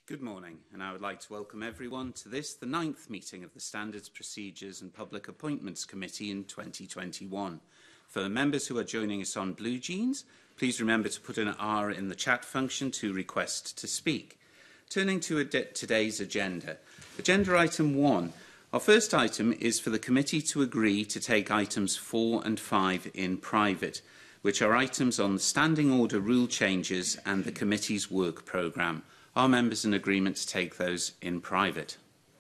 Good morning, and I would like to welcome everyone to this, the 9th meeting of the Standards, Procedures and Public Appointments Committee in 2021. For the members who are joining us on Blue Jeans, please remember to put an R in the chat function to request to speak. Turning to today's agenda. Agenda item 1. Our first item is for the committee to agree to take items 4 and 5 in private, which are items on the standing order rule changes and the committee's work programme. Are members in agreement to take those in private?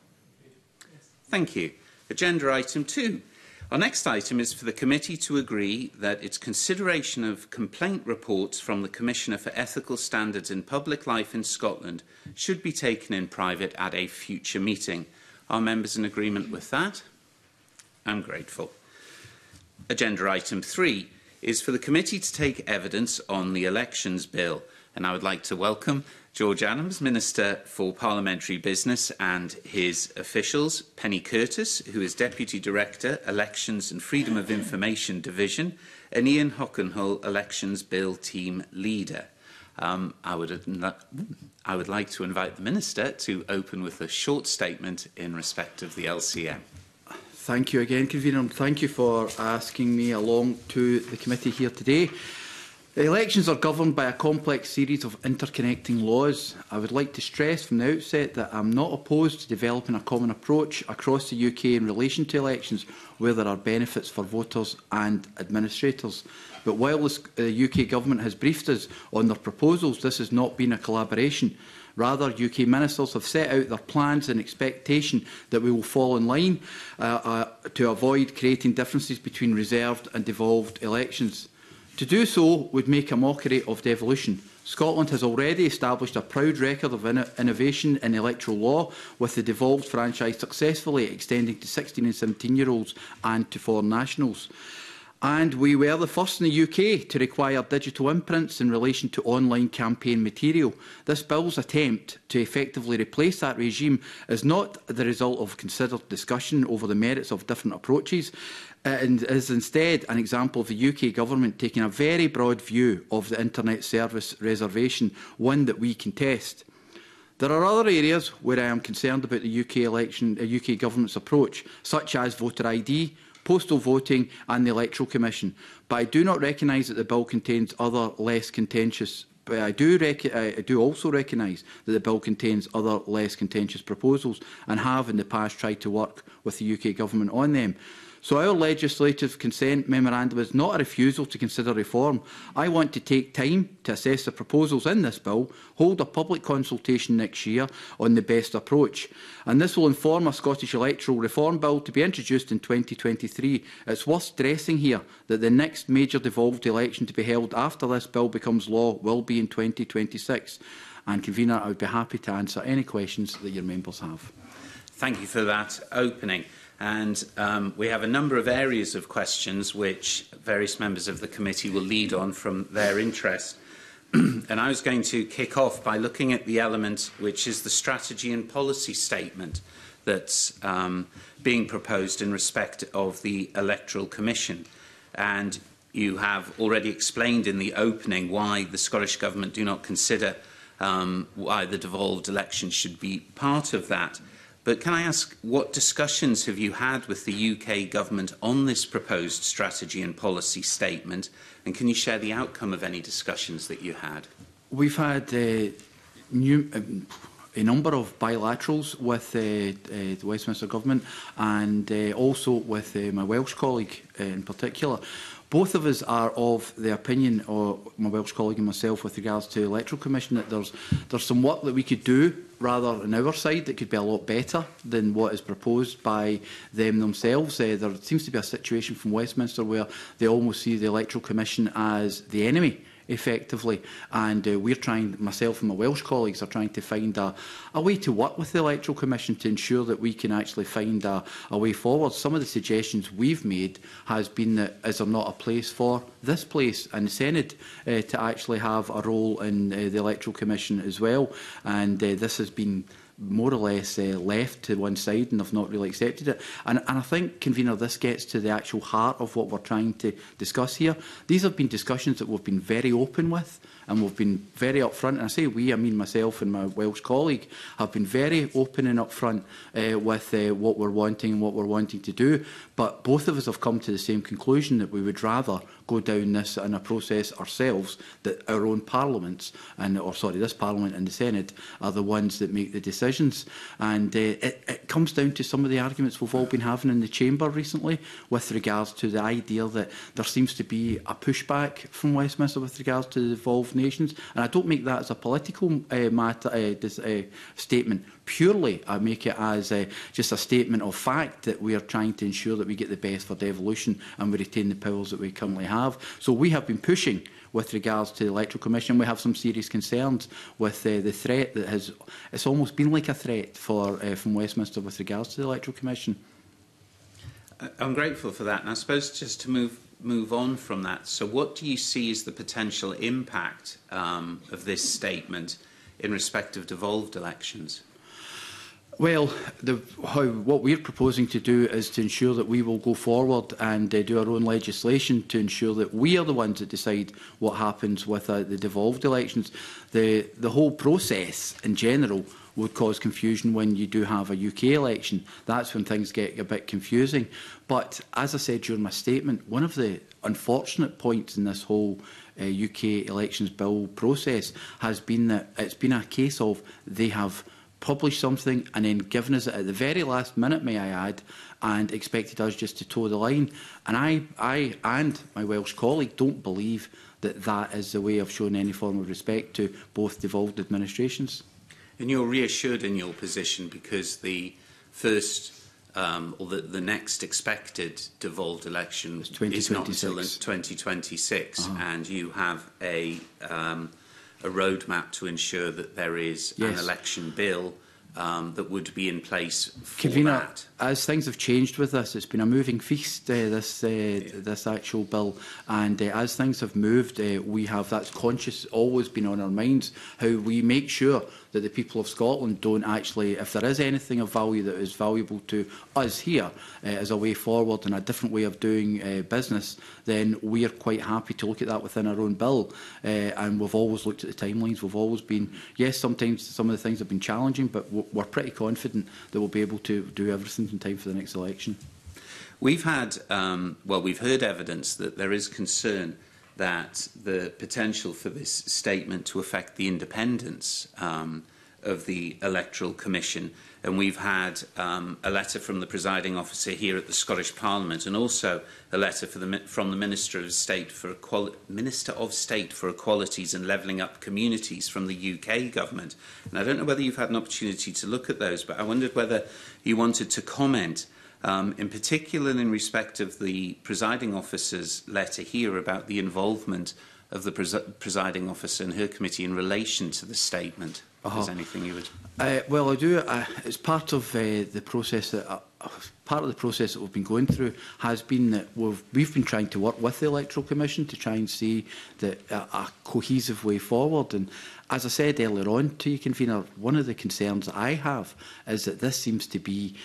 Thank you. Agenda item 2. Our next item is for the committee to agree that its consideration of complaint reports from the Commissioner for Ethical Standards in Public Life in Scotland should be taken in private at a future meeting. Are members in agreement with that? I'm grateful. Agenda item 3 is for the committee to take evidence on the Elections Bill, and I would like to welcome George Adams, Minister for Parliamentary Business, and his officials, Penny Curtis, who is Deputy Director, Elections and Freedom of Information Division, and Ian Hockenhull, Elections Bill Team Leader. I would like to invite the Minister to open with a short statement in respect of the LCM. Thank you again, Convener, and thank you for asking me along to the committee here today. The elections are governed by a complex series of interconnecting laws. I would like to stress from the outset that I am not opposed to developing a common approach across the UK in relation to elections where there are benefits for voters and administrators. But while the UK Government has briefed us on their proposals, this has not been a collaboration. Rather, UK ministers have set out their plans in expectation that we will fall in line to avoid creating differences between reserved and devolved elections. To do so would make a mockery of devolution. Scotland has already established a proud record of innovation in electoral law, with the devolved franchise successfully extending to 16 and 17-year-olds and to foreign nationals. And we were the first in the UK to require digital imprints in relation to online campaign material. This bill's attempt to effectively replace that regime is not the result of considered discussion over the merits of different approaches. And is instead an example of the UK Government taking a very broad view of the Internet Service Reservation, one that we contest. There are other areas where I am concerned about the UK Government's approach, such as voter ID, postal voting and the Electoral Commission, but I do not recognise that the bill contains other less contentious. But I do also recognise that the bill contains other less contentious proposals and have in the past tried to work with the UK Government on them. So our legislative consent memorandum is not a refusal to consider reform. I want to take time to assess the proposals in this bill, hold a public consultation next year on the best approach. And this will inform a Scottish electoral reform bill to be introduced in 2023. It's worth stressing here that the next major devolved election to be held after this bill becomes law will be in 2026. And, Convener, I would be happy to answer any questions that your members have. Thank you for that opening. And we have a number of areas of questions which various members of the committee will lead on from their interest. And I was going to kick off by looking at the element which is the strategy and policy statement that's being proposed in respect of the Electoral Commission. And you have already explained in the opening why the Scottish Government do not consider why the devolved elections should be part of that. But can I ask, what discussions have you had with the UK Government on this proposed strategy and policy statement? And can you share the outcome of any discussions that you had? We've had a number of bilaterals with the Westminster Government and also with my Welsh colleague in particular. Both of us are of the opinion, or my Welsh colleague and myself, with regards to the Electoral Commission, that there's some work that we could do rather on our side that could be a lot better than what is proposed by them themselves. There seems to be a situation from Westminster where they almost see the Electoral Commission as the enemy, effectively, and we're trying, myself and my Welsh colleagues are trying to find a way to work with the Electoral Commission to ensure that we can actually find a way forward. Some of the suggestions we've made has been that is there not a place for this place and the Senate to actually have a role in the Electoral Commission as well, and this has been more or less left to one side and have not really accepted it. And I think, Convener, this gets to the actual heart of what we're trying to discuss here. These have been discussions that we've been very open with, and we've been very upfront. And I say we, I mean myself and my Welsh colleague, have been very open and upfront with what we're wanting and what we're wanting to do. But both of us have come to the same conclusion, that we would rather go down this in a process ourselves, that our own parliaments, this Parliament and the Senate, are the ones that make the decisions. And it comes down to some of the arguments we've all been having in the Chamber recently with regards to the idea that there seems to be a pushback from Westminster with regards to the devolved nations. And I don't make that as a political statement. Purely, I make it as just a statement of fact that we are trying to ensure that we get the best for devolution and we retain the powers that we currently have. So we have been pushing with regards to the Electoral Commission. We have some serious concerns with the threat that it's almost been like a threat from Westminster with regards to the Electoral Commission. I'm grateful for that, and I suppose just to move on from that, so what do you see as the potential impact of this statement in respect of devolved elections? Well, what we're proposing to do is to ensure that we will go forward and do our own legislation to ensure that we are the ones that decide what happens with the devolved elections. The whole process in general would cause confusion when you do have a UK election. That's when things get a bit confusing. But as I said during my statement, one of the unfortunate points in this whole UK elections bill process has been that it's been a case of they have published something and then given us it at the very last minute, may I add, and expected us just to toe the line. And I and my Welsh colleague don't believe that that is the way of showing any form of respect to both devolved administrations. And you're reassured in your position because the first or the next expected devolved election is not until 2026, and you have a roadmap to ensure that there is an election bill that would be in place for Convener, that. As things have changed with this, it's been a moving feast, this actual bill, and as things have moved, we have that's always been on our minds, how we make sure that the people of Scotland don't actually, if there is anything of value that is valuable to us here as a way forward and a different way of doing business, then we are quite happy to look at that within our own bill. And we've always looked at the timelines. We've always been, yes, sometimes some of the things have been challenging, but we're pretty confident that we'll be able to do everything in time for the next election. We've had, we've heard evidence that there is concern that the potential for this statement to affect the independence of the Electoral Commission. And we've had a letter from the presiding officer here at the Scottish Parliament, and also a letter from the Minister of State for Equalities and Levelling Up Communities from the UK government. And I don't know whether you've had an opportunity to look at those, but I wondered whether you wanted to comment in particular in respect of the presiding officer's letter here about the involvement of the presiding officer and her committee in relation to the statement. If there's anything you would... Well, I do. It's part of the process that we've been going through has been that we've been trying to work with the Electoral Commission to try and see that a cohesive way forward. And as I said earlier on to you, Convener, one of the concerns that I have is that this seems to be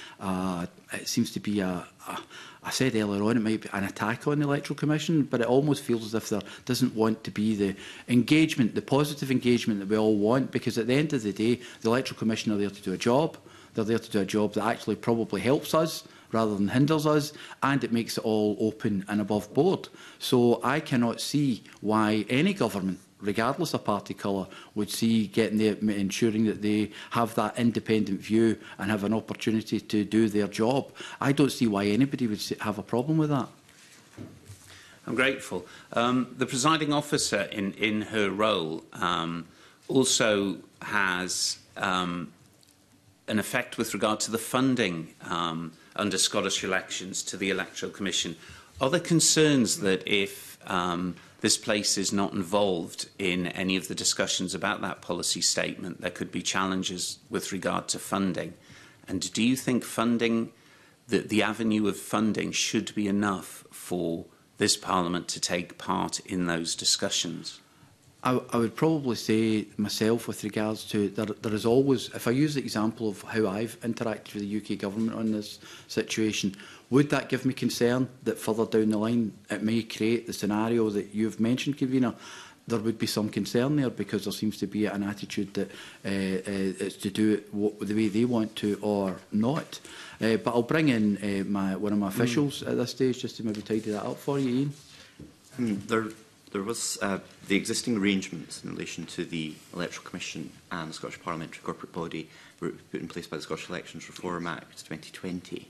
I said earlier on it might be an attack on the Electoral Commission, but it almost feels as if there doesn't want to be the engagement, the positive engagement that we all want, because at the end of the day, the Electoral Commission are there to do a job. They're there to do a job that actually probably helps us rather than hinders us, and it makes it all open and above board. So I cannot see why any government, regardless of party colour, would see ensuring that they have that independent view and have an opportunity to do their job. I don't see why anybody would have a problem with that. I'm grateful. The presiding officer in her role also has an effect with regard to the funding under Scottish elections to the Electoral Commission. Are there concerns that if this place is not involved in any of the discussions about that policy statement, there could be challenges with regard to funding? And do you think funding, the avenue of funding, should be enough for this Parliament to take part in those discussions? I would probably say myself with regards to there is always, if I use the example of how I've interacted with the UK government on this situation, would that give me concern that further down the line it may create the scenario that you've mentioned, Convener? There would be some concern there because there seems to be an attitude that it's to do it the way they want to or not. But I'll bring in one of my officials at this stage just to maybe tidy that up for you, Ian. There was the existing arrangements in relation to the Electoral Commission and the Scottish Parliamentary Corporate Body were put in place by the Scottish Elections Reform Act 2020.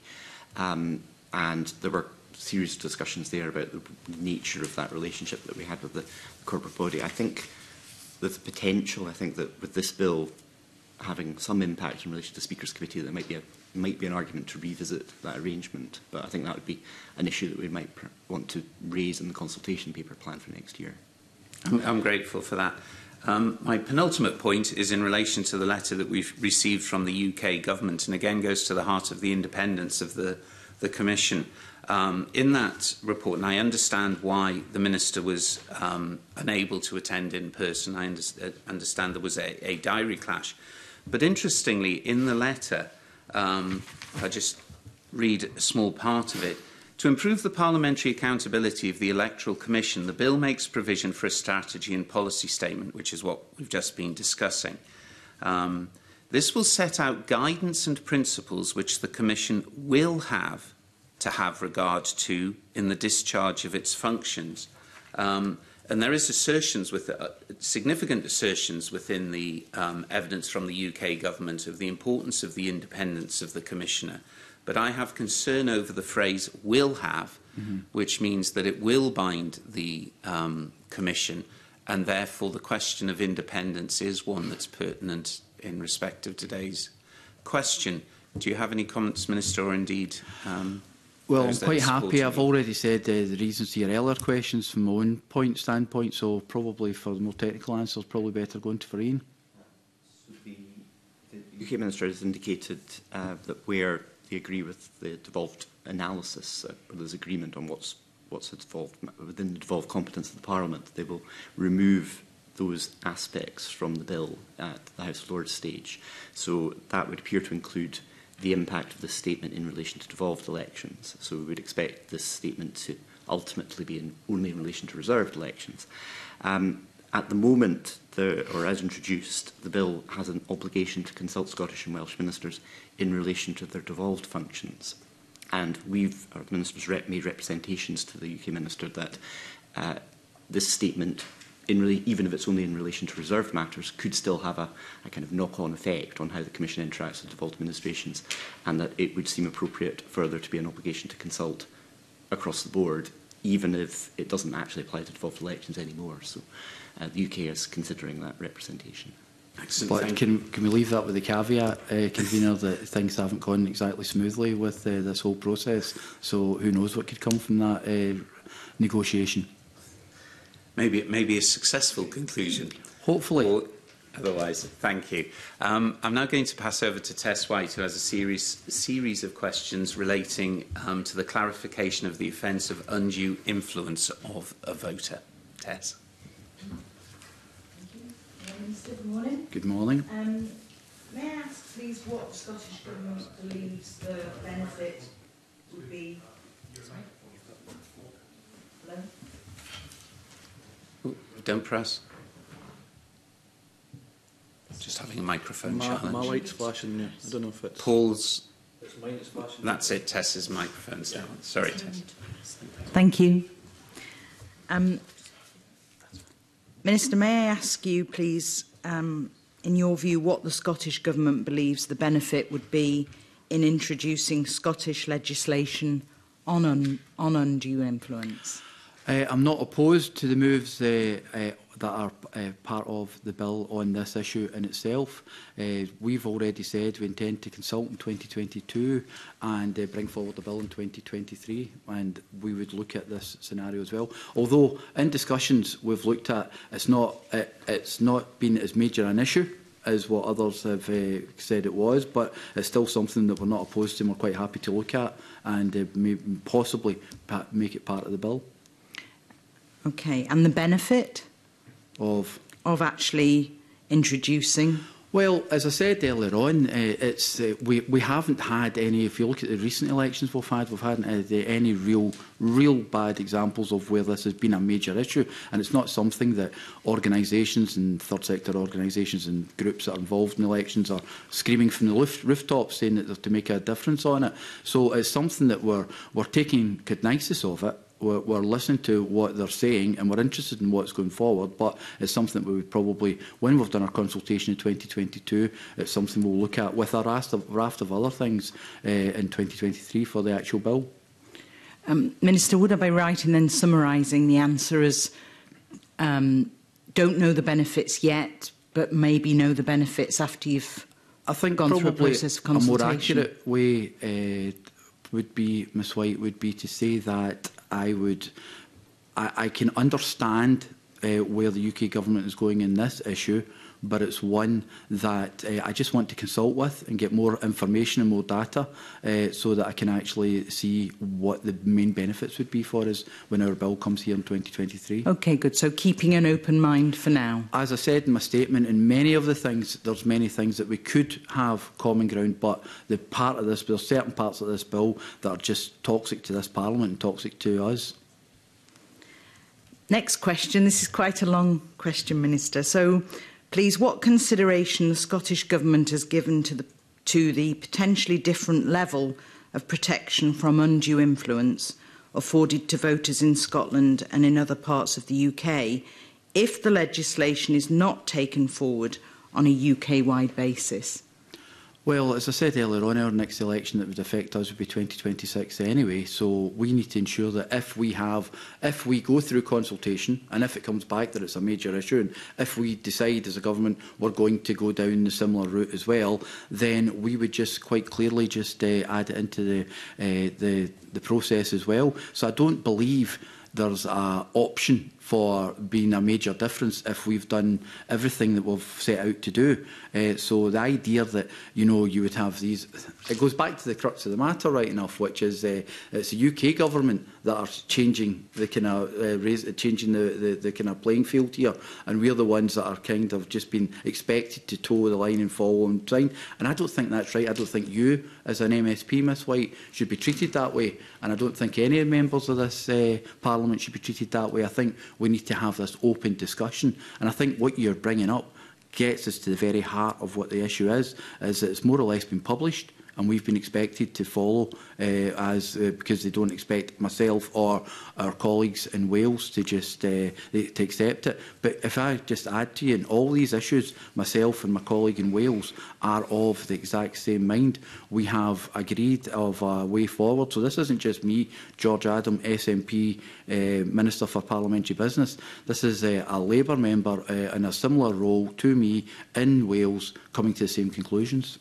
And there were a series of discussions there about the nature of that relationship that we had with the corporate body. I think there's a potential, I think that with this bill having some impact in relation to the Speaker's Committee, there might be an argument to revisit that arrangement. But I think that would be an issue that we might want to raise in the consultation paper planned for next year. I'm grateful for that. My penultimate point is in relation to the letter that we've received from the UK government, and again goes to the heart of the independence of the Commission. In that report, and I understand why the Minister was unable to attend in person, I understand there was a diary clash. But interestingly, in the letter, if I just read a small part of it, to improve the parliamentary accountability of the Electoral Commission, the bill makes provision for a strategy and policy statement, which is what we've just been discussing. This will set out guidance and principles which the Commission will have to have regard to in the discharge of its functions. And there is significant assertions within the evidence from the UK government of the importance of the independence of the Commissioner. But I have concern over the phrase will have, which means that it will bind the Commission, and therefore the question of independence is one that's pertinent in respect of today's question. Do you have any comments, Minister, or indeed... Well, I'm quite happy. I've already said the reasons to your earlier questions from my own standpoint, so probably for the more technical answers, probably better going to for Ian. The UK Minister has indicated that where they agree with the devolved analysis, or there's agreement on what's involved within the devolved competence of the Parliament, they will remove those aspects from the bill at the House of Lords stage. So that would appear to include the impact of this statement in relation to devolved elections. So we would expect this statement to ultimately be only in relation to reserved elections. At the moment, or as introduced, the bill has an obligation to consult Scottish and Welsh ministers in relation to their devolved functions. And our ministers made representations to the UK Minister that this statement, even if it's only in relation to reserved matters, could still have a kind of knock-on effect on how the Commission interacts with devolved administrations, and that it would seem appropriate further to be an obligation to consult across the board, even if it doesn't actually apply to devolved elections anymore. So the UK is considering that representation. But can we leave that with the caveat, Convener, that things haven't gone exactly smoothly with this whole process? So who knows what could come from that negotiation? Maybe it may be a successful conclusion. Hopefully. Or otherwise, thank you. I'm now going to pass over to Tess White, who has a series of questions relating to the clarification of the offence of undue influence of a voter. Tess. Minister, good morning. Good morning. May I ask, please, what the Scottish Government believes the benefit would be? Hello? Don't press. Just having a microphone challenge. My light's flashing there. I don't know if it's... Paul's... Mine is flashing. That's it, Tess's microphone's down. Sorry, Tess. Thank you. Minister, may I ask you, please, in your view, what the Scottish Government believes the benefit would be in introducing Scottish legislation on undue influence? I'm not opposed to the moves that are part of the bill on this issue in itself. We've already said we intend to consult in 2022 and bring forward the bill in 2023, and we would look at this scenario as well. Although in discussions we've looked at, it's not been as major an issue as what others have said it was, but it's still something that we're not opposed to and we're quite happy to look at and possibly make it part of the bill. Okay, and the benefit? of actually introducing? Well, as I said earlier on, we haven't had any. If you look at the recent elections we've had any real bad examples of where this has been a major issue, and it's not something that organisations and third sector organisations and groups that are involved in elections are screaming from the rooftops saying that they're to make a difference on it. So it's something that we're taking cognizance of it. We're listening to what they're saying and we're interested in what's going forward, but it's something that we would probably, when we've done our consultation in 2022, it's something we'll look at with a raft of other things in 2023 for the actual bill. Minister, would I be right in then summarising the answer as don't know the benefits yet, but maybe know the benefits after you've gone through a process of consultation? A more accurate way would be, Ms White, would be to say that I can understand where the UK government is going in this issue, but it's one that I just want to consult with and get more information and more data so that I can actually see what the main benefits would be for us when our bill comes here in 2023. OK, good. So keeping an open mind for now. As I said in my statement, in many of the things, there's many things that we could have common ground, but there's certain parts of this bill that are just toxic to this Parliament and toxic to us. Next question. This is quite a long question, Minister. So, please, what consideration the Scottish Government has given to the potentially different level of protection from undue influence afforded to voters in Scotland and in other parts of the UK if the legislation is not taken forward on a UK-wide basis? Well, as I said earlier on, our next election that would affect us would be 2026 anyway, so we need to ensure that if we go through consultation and if it comes back that it's a major issue and if we decide as a government we're going to go down the similar route as well, then we would just quite clearly just add it into the process as well. So I don't believe there's an option for being a major difference if we've done everything that we've set out to do. So the idea that, you would have these... It goes back to the crux of the matter, right enough, which is it's the UK government that are changing the kind of the kind of playing field here, and we're the ones that are kind of just been expected to toe the line and follow on sign. And I don't think that's right. I don't think you, as an MSP, Ms White, should be treated that way, and I don't think any members of this Parliament should be treated that way. I think we need to have this open discussion, and I think what you're bringing up gets us to the very heart of what the issue is that it's more or less been published, and we've been expected to follow because they don't expect myself or our colleagues in Wales to just to accept it. But if I just add to you, in all these issues, myself and my colleague in Wales are of the exact same mind. We have agreed of a way forward. So this isn't just me, George Adam, SNP, Minister for Parliamentary Business. This is a Labour member in a similar role to me in Wales coming to the same conclusions.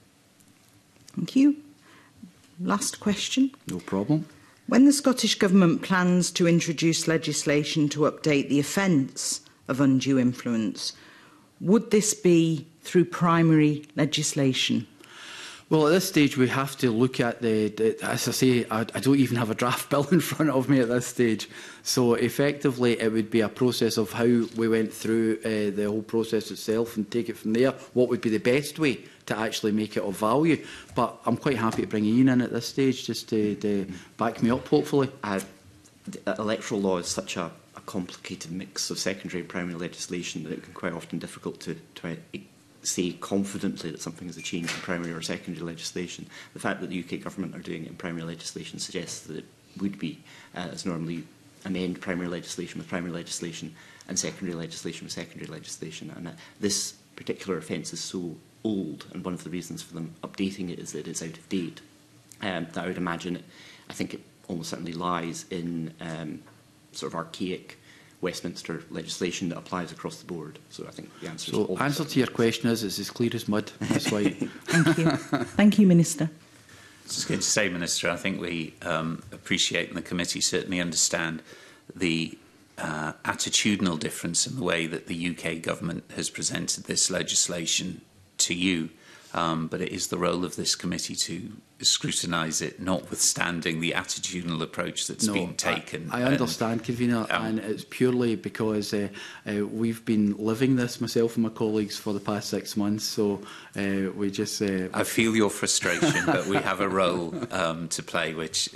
Thank you. Last question. No problem. When the Scottish Government plans to introduce legislation to update the offence of undue influence, would this be through primary legislation? Well, at this stage, we have to look at as I say, I don't even have a draft bill in front of me at this stage. So effectively, it would be a process of how we went through the whole process itself and take it from there. What would be the best way to actually make it of value? But I'm quite happy to bring Ian in at this stage just to back me up, hopefully. Electoral law is such a complicated mix of secondary and primary legislation that it can quite often difficult to say confidently that something is a change in primary or secondary legislation. The fact that the UK government are doing it in primary legislation suggests that it would be, as normally, amend primary legislation with primary legislation and secondary legislation with secondary legislation. And this particular offence is so old, and one of the reasons for them updating it is that it's out of date. That I would imagine, I think it almost certainly lies in sort of archaic Westminster legislation that applies across the board. So I think the answer is... So answer to your question is it's as clear as mud. That's why. Thank you. Thank you, Minister. I was just going to say, Minister, I think we appreciate, and the committee certainly understand, the attitudinal difference in the way that the UK government has presented this legislation to you. but it is the role of this committee to scrutinise it, notwithstanding the attitudinal approach that's been taken. I understand, Convener, and it's purely because we've been living this, myself and my colleagues, for the past 6 months, so we just... I feel your frustration, but we have a role to play, which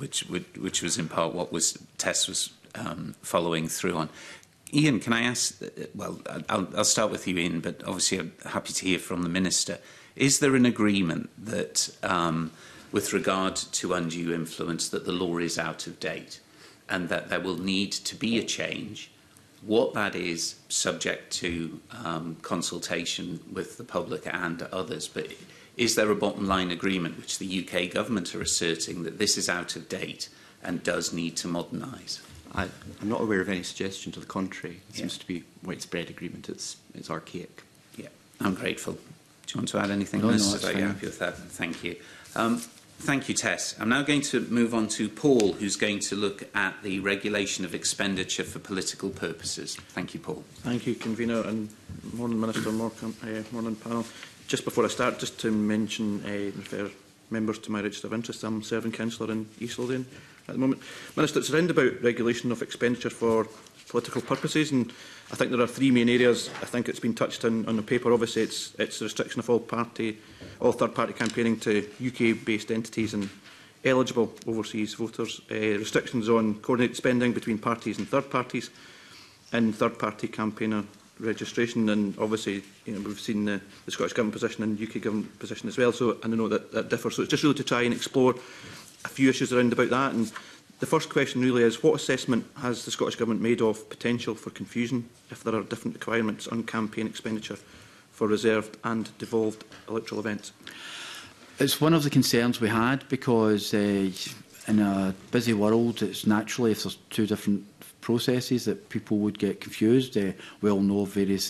was in part what Tess was following through on. Ian, can I ask, well, I'll start with you, Ian, but obviously I'm happy to hear from the Minister. Is there an agreement that, with regard to undue influence, that the law is out of date and that there will need to be a change? What that is, subject to consultation with the public and others, but is there a bottom line agreement which the UK government are asserting that this is out of date and does need to modernise? I'm not aware of any suggestion to the contrary. It seems to be widespread agreement. It's archaic. Yeah, I'm grateful. Do you want to add anything? No, Are you happy with that? Thank you. Thank you, Tess. I'm now going to move on to Paul, who's going to look at the regulation of expenditure for political purposes. Thank you, Paul. Thank you, Convener, and morning, Minister, morning, panel. Just before I start, just to mention, refer members to my register of interest. I'm serving councillor in East Lothian at the moment. Minister, it's around about regulation of expenditure for political purposes, and I think there are three main areas. I think it's been touched on the paper. Obviously, it's the restriction of all third-party campaigning to UK-based entities and eligible overseas voters, restrictions on coordinated spending between parties and third parties, and third-party campaigner registration. And obviously, we've seen the Scottish Government position and UK Government position as well, so I know that differs. So it's just really to try and explore a few issues around about that. And the first question really is, what assessment has the Scottish Government made of potential for confusion if there are different requirements on campaign expenditure for reserved and devolved electoral events? It's one of the concerns we had because in a busy world, it's naturally, if there's two different processes, that people would get confused. We all know of various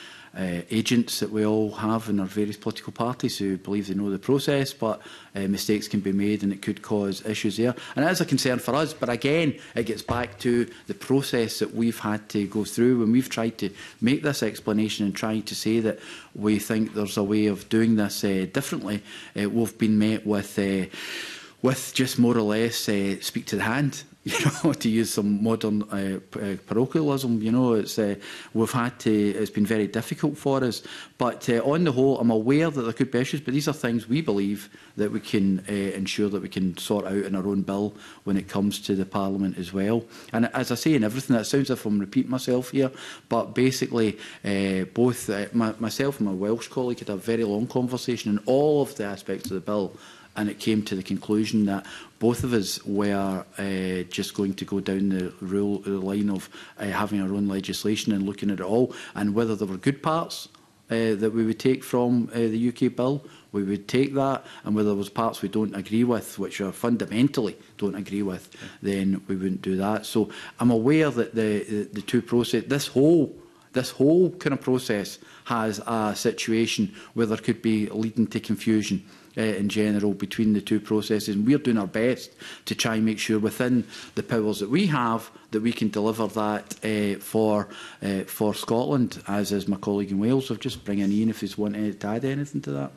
agents that we all have in our various political parties who believe they know the process, but mistakes can be made and it could cause issues there. And it is a concern for us, but again, it gets back to the process that we've had to go through when we've tried to make this explanation and trying to say that we think there's a way of doing this differently. We've been met with just more or less speak to the hand. To use some modern parochialism, it's been very difficult for us. But on the whole, I'm aware that there could be issues, but these are things we believe that we can ensure that we can sort out in our own bill when it comes to the Parliament as well. And as I say in everything, that sounds as if I'm repeating myself here, but basically both myself and my Welsh colleague had a very long conversation on all of the aspects of the bill, and it came to the conclusion that both of us were just going to go down the line of having our own legislation and looking at it all, and whether there were good parts that we would take from the UK bill, we would take that, and whether there was parts we don't agree with, which are fundamentally don't agree with, then we wouldn't do that. So I'm aware that the two process, this whole kind of process has a situation where there could be leading to confusion in general between the two processes, and we're doing our best to try and make sure within the powers that we have that we can deliver that for Scotland, as is my colleague in Wales. I'll just bring in Ian if he's wanted to add anything to that.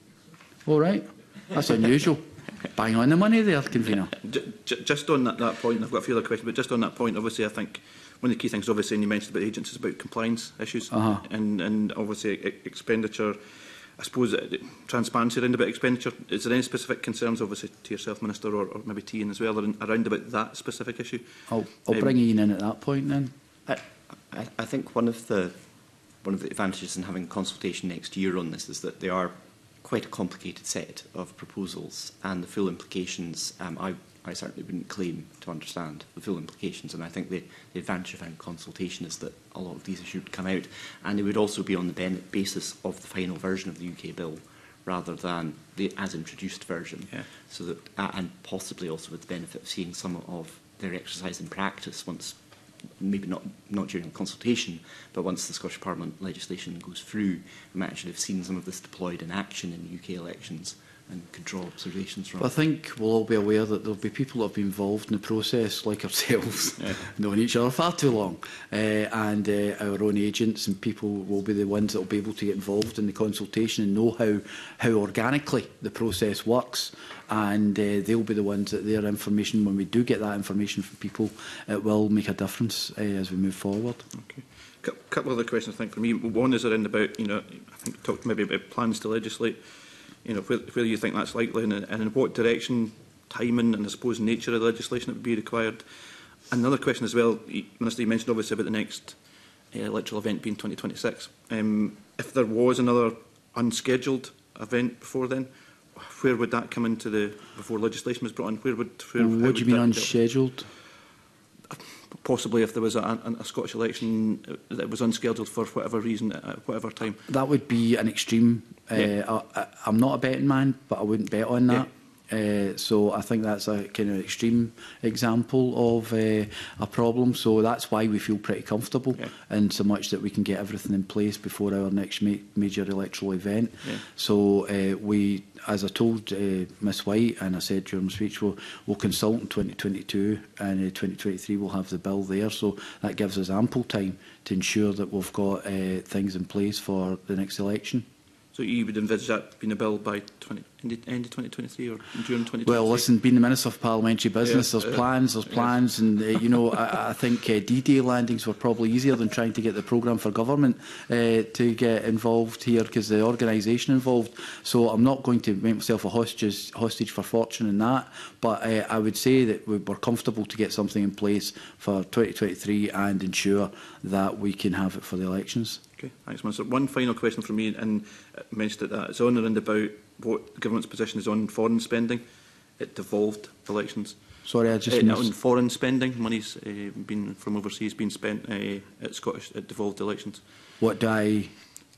All right, that's unusual. Bang on the money there, Convener. Just on that point, I've got a few other questions, but just on that point, obviously I think one of the key things, obviously, and you mentioned about agents, is about compliance issues and obviously expenditure. I suppose transparency around about expenditure. Is there any specific concerns, obviously, to yourself, Minister, or maybe to Ian as well, around about that specific issue? I'll bring Ian in at that point then. I think one of the advantages in having consultation next year on this is that they are quite a complicated set of proposals, and the full implications, I certainly wouldn't claim to understand the full implications, and I think the advantage of having consultation is that a lot of these issues would come out, and they would also be on the basis of the final version of the UK bill rather than the as introduced version. So that, and possibly also with the benefit of seeing some of their exercise in practice once, maybe not during the consultation, but once the Scottish Parliament legislation goes through, we might actually have seen some of this deployed in action in UK elections and could draw observations from. But I think we'll all be aware that there'll be people that have been involved in the process, like ourselves, knowing each other far too long, and our own agents and people will be the ones that will be able to get involved in the consultation and know how organically the process works, and they'll be the ones that their information, when we do get that information from people, it will make a difference as we move forward. Okay. A couple of other questions, I think, for me. One is around about, I think talked maybe about plans to legislate. Whether you think that's likely and in what direction, timing and I suppose nature of the legislation that would be required. Another question as well, Minister, you mentioned obviously about the next electoral event being 2026. If there was another unscheduled event before then, where would that come into before legislation was brought in? What do you mean unscheduled? Possibly if there was a Scottish election that was unscheduled for whatever reason at whatever time. That would be an extreme. I'm not a betting man, but I wouldn't bet on that. So I think that's a kind of extreme example of a problem. So that's why we feel pretty comfortable in so much that we can get everything in place before our next major electoral event. So we, as I told Ms White and I said during my speech, we'll consult in 2022 and in 2023 we'll have the bill there. So that gives us ample time to ensure that we've got things in place for the next election. So you would envisage that being a bill by end of 2023 or June 2023? Well, listen, being the Minister for Parliamentary Business, there's plans, and I think D-Day landings were probably easier than trying to get the programme for government to get involved here because the organisation involved. So I'm not going to make myself a hostage for fortune in that, but I would say that we're comfortable to get something in place for 2023 and ensure that we can have it for the elections. Okay, thanks, Minister. One final question from me, and mentioned that it's on and about what the government's position is on foreign spending at devolved elections. Sorry, I just missed. On foreign spending, money's been from overseas being spent at devolved elections. What do I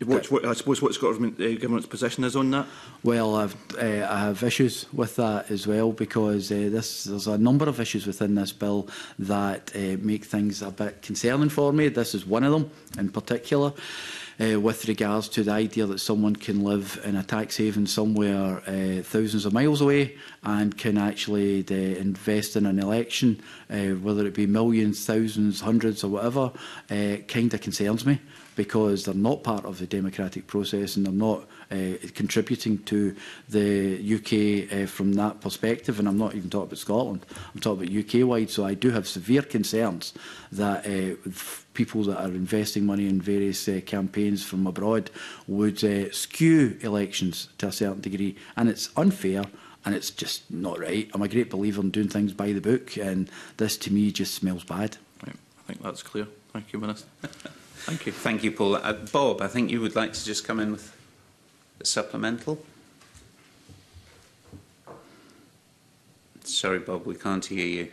I suppose what's government's position is on that? Well, I have issues with that as well because there's a number of issues within this bill that make things a bit concerning for me. This is one of them in particular. With regards to the idea that someone can live in a tax haven somewhere thousands of miles away and can actually invest in an election, whether it be millions, thousands, hundreds or whatever, kind of concerns me because they're not part of the democratic process and they're not contributing to the UK from that perspective. And I'm not even talking about Scotland, I'm talking about UK-wide. So I do have severe concerns that people that are investing money in various campaigns from abroad would skew elections to a certain degree. And it's unfair and it's just not right. I'm a great believer in doing things by the book and this to me just smells bad. Right. I think that's clear. Thank you, Minister. Thank you. Thank you, Paul. Bob, I think you would like to just come in with a supplemental. Sorry, Bob, we can't hear you.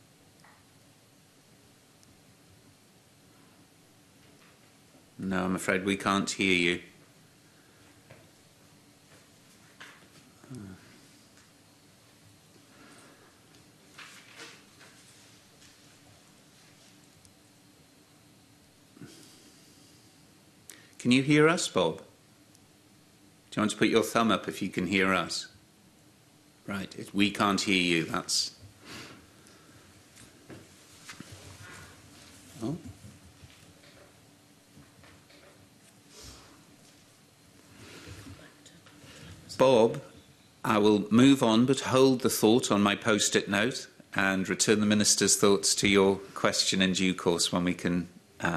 No, I'm afraid we can't hear you. Can you hear us, Bob? Do you want to put your thumb up if you can hear us? Right, we can't hear you, that's... Oh. Bob, I will move on, but hold the thought on my post-it note and return the Minister's thoughts to your question in due course when we can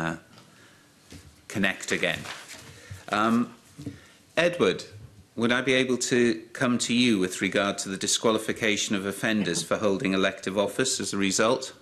connect again. Edward, would I be able to come to you with regard to the disqualification of offenders for holding elective office as a result?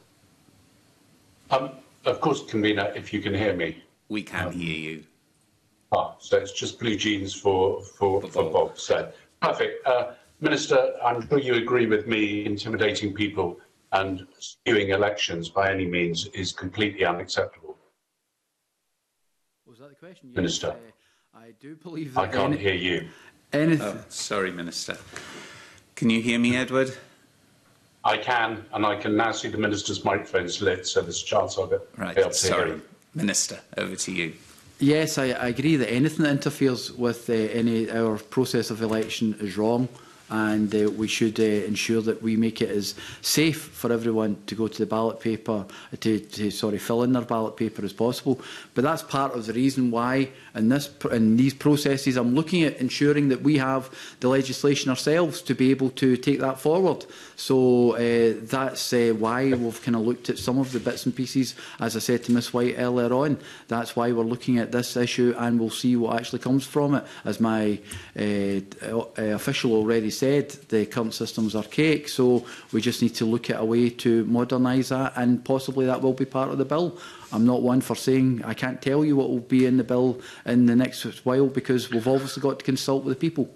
Of course, Convener, if you can hear me. We can hear you. So it's just blue jeans for Bob. So perfect. Minister, I'm sure you agree with me, intimidating people and skewing elections by any means is completely unacceptable. Was that the question? Minister. I do believe that... I can't hear you. Oh, sorry, Minister. Can you hear me, Edward? I can, and I can now see the Minister's microphone's lit, so there's a chance of it. Right, sorry. Minister, over to you. Yes, I agree that anything that interferes with our process of election is wrong. and we should ensure that we make it as safe for everyone to go to the ballot paper, to fill in their ballot paper as possible. But that's part of the reason why in these processes I'm looking at ensuring that we have the legislation ourselves to be able to take that forward. So that's why we've kind of looked at some of the bits and pieces, as I said to Ms White earlier on. That's why we're looking at this issue, and we'll see what actually comes from it. As my official already said, the current system's archaic, so we just need to look at a way to modernise that, and possibly that will be part of the bill. I'm not one for saying I can't tell you what will be in the bill in the next while, because we've obviously got to consult with the people.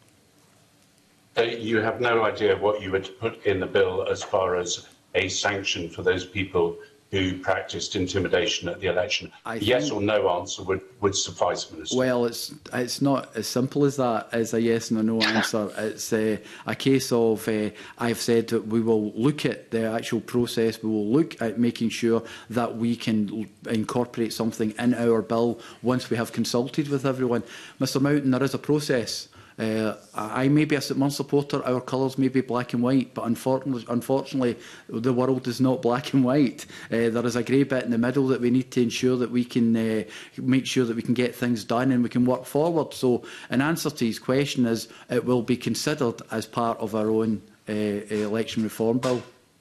You have no idea what you would put in the bill as far as a sanction for those people who practised intimidation at the election? Yes or no answer would suffice, Minister. Well, it's not as simple as that, as a yes and a no answer. It's a case of, I've said that we will look at the actual process, we will look at making sure that we can incorporate something in our bill once we have consulted with everyone. Mr Mountain, there is a process. I may be a St Mirren supporter, our colours may be black and white, but unfortunately the world is not black and white. There is a grey bit in the middle that we need to ensure that we can make sure that we can get things done and we can work forward. So in answer to his question is, it will be considered as part of our own election reform bill.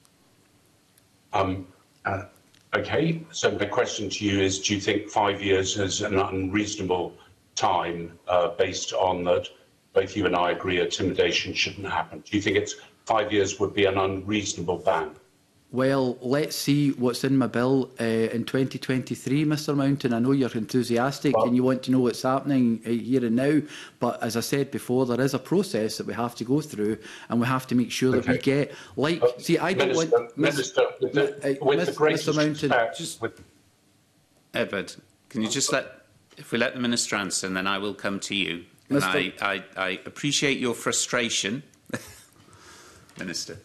Okay, so my question to you is, do you think 5 years is an unreasonable time based on that both you and I agree intimidation shouldn't happen? Do you think 5 years would be an unreasonable ban? Well, let's see what's in my bill in 2023, Mr Mountain. I know you're enthusiastic and you want to know what's happening here and now, but as I said before, there is a process that we have to go through, and we have to make sure that we get, see, I don't want... Minister, with the greatest Mr Mountain, respect... Edward, can you just if we let the Minister answer, and then I will come to you. And I appreciate your frustration, Minister.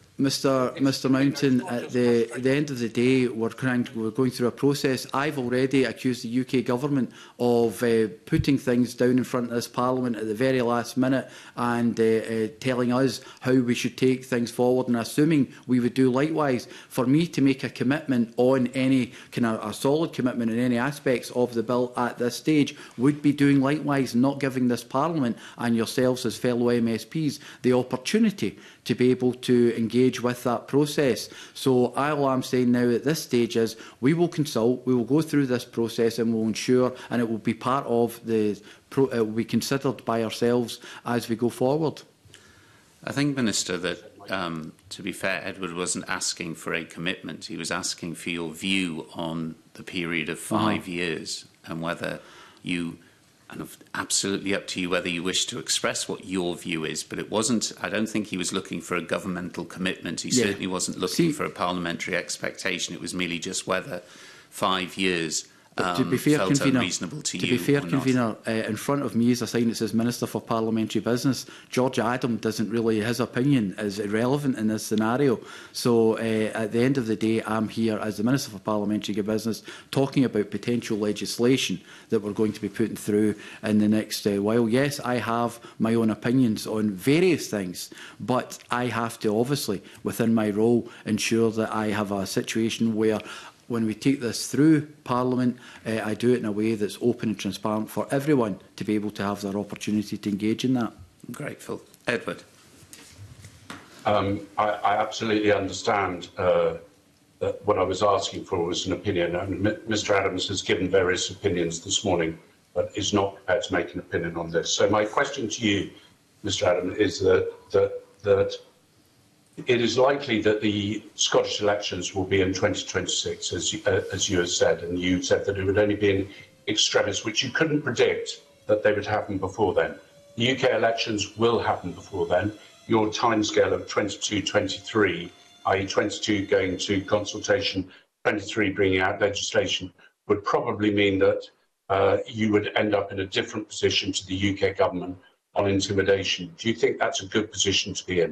Mr Mountain, at the end of the day, we're going through a process. I've already accused the UK Government of putting things down in front of this Parliament at the very last minute and telling us how we should take things forward, and assuming we would do likewise. For me to make a commitment on any a solid commitment in any aspects of the bill at this stage would be doing likewise, not giving this Parliament and yourselves as fellow MSPs the opportunity to be able to engage with that process. So all I'm saying now at this stage is we will consult, we will go through this process, and we'll ensure, and it will be part of it will be considered by ourselves as we go forward. I think, Minister, that to be fair, Edward wasn't asking for a commitment. He was asking for your view on the period of 5 years, and whether you... And absolutely up to you whether you wish to express what your view is, but it wasn't. I don't think he was looking for a governmental commitment. He certainly wasn't looking for a parliamentary expectation. It was merely just whether 5 years to be fair, felt unreasonable to you. To be fair, or Convener, in front of me is a sign that says Minister for Parliamentary Business. George Adam doesn't really, his opinion is irrelevant in this scenario. So at the end of the day, I'm here as the Minister for Parliamentary Business talking about potential legislation that we're going to be putting through in the next while. Yes, I have my own opinions on various things, but I have to obviously, within my role, ensure that I have a situation where when we take this through Parliament, I do it in a way that's open and transparent for everyone to be able to have their opportunity to engage in that. I'm grateful. Edward. I absolutely understand that what I was asking for was an opinion. And Mr Adams has given various opinions this morning, but is not prepared to make an opinion on this. So my question to you, Mr Adams, is that it is likely that the Scottish elections will be in 2026, as you have said, and you said that it would only be in extremis, which you couldn't predict that they would happen before then. The UK elections will happen before then. Your timescale of 22-23, i.e. 22 going to consultation, 23 bringing out legislation, would probably mean that you would end up in a different position to the UK government on intimidation. Do you think that's a good position to be in?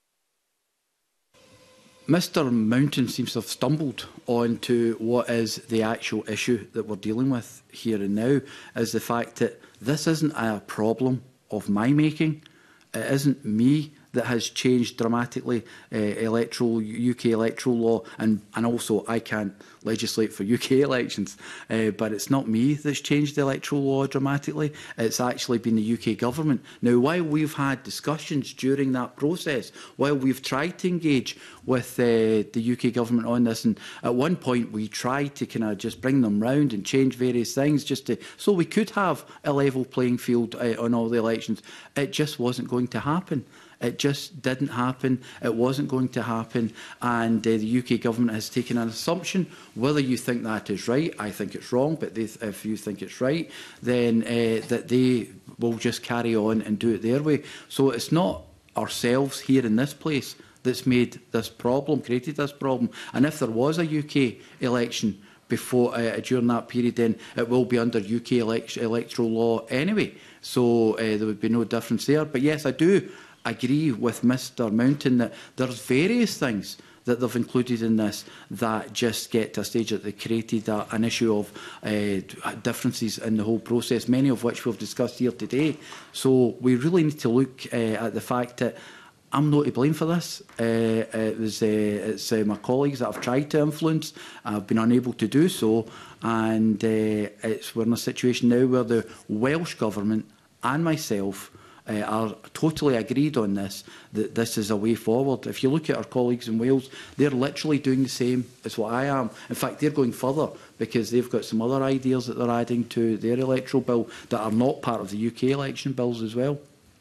Mr Mountain seems to have stumbled onto what is the actual issue that we're dealing with here and now, is the fact that this isn't a problem of my making. It isn't me that has changed dramatically UK electoral law, and also I can't legislate for UK elections, but it's not me that's changed the electoral law dramatically. It's actually been the UK government. Now, while we've had discussions during that process, while we've tried to engage with the UK government on this, and at one point we tried to kind of just bring them round and change various things so we could have a level playing field on all the elections, it just wasn't going to happen. It just didn't happen. It wasn't going to happen. And the UK government has taken an assumption. Whether you think that is right, I think it's wrong. But if you think it's right, then that they will just carry on and do it their way. So it's not ourselves here in this place that's made this problem, created this problem. And if there was a UK election before during that period, then it will be under UK electoral law anyway. So there would be no difference there. But yes, I do agree with Mr Mountain that there's various things that they've included in this that just get to a stage that they created an issue of differences in the whole process, many of which we've discussed here today. So we really need to look at the fact that I'm not to blame for this. It's my colleagues that have tried to influence. I've been unable to do so, and we're in a situation now where the Welsh Government and myself are totally agreed on this, that this is a way forward. If you look at our colleagues in Wales, they're literally doing the same as what I am. In fact, they're going further because they've got some other ideas that they're adding to their electoral bill that are not part of the UK election bills as well.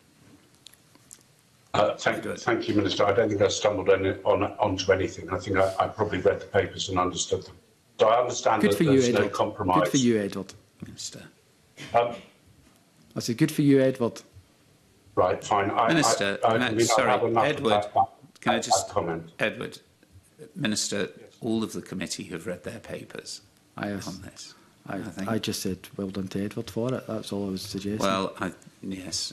Thank you, Minister. I don't think I stumbled onto anything. I think I probably read the papers and understood them. So I understand that there's no compromise. Good for you, Edward. Minister. I said, good for you, Edward. Right, fine. Minister, sorry, Edward, can I just comment? Edward, Minister, all of the committee have read their papers on this. I just said well done to Edward for it. That's all I was suggesting. Well, yes.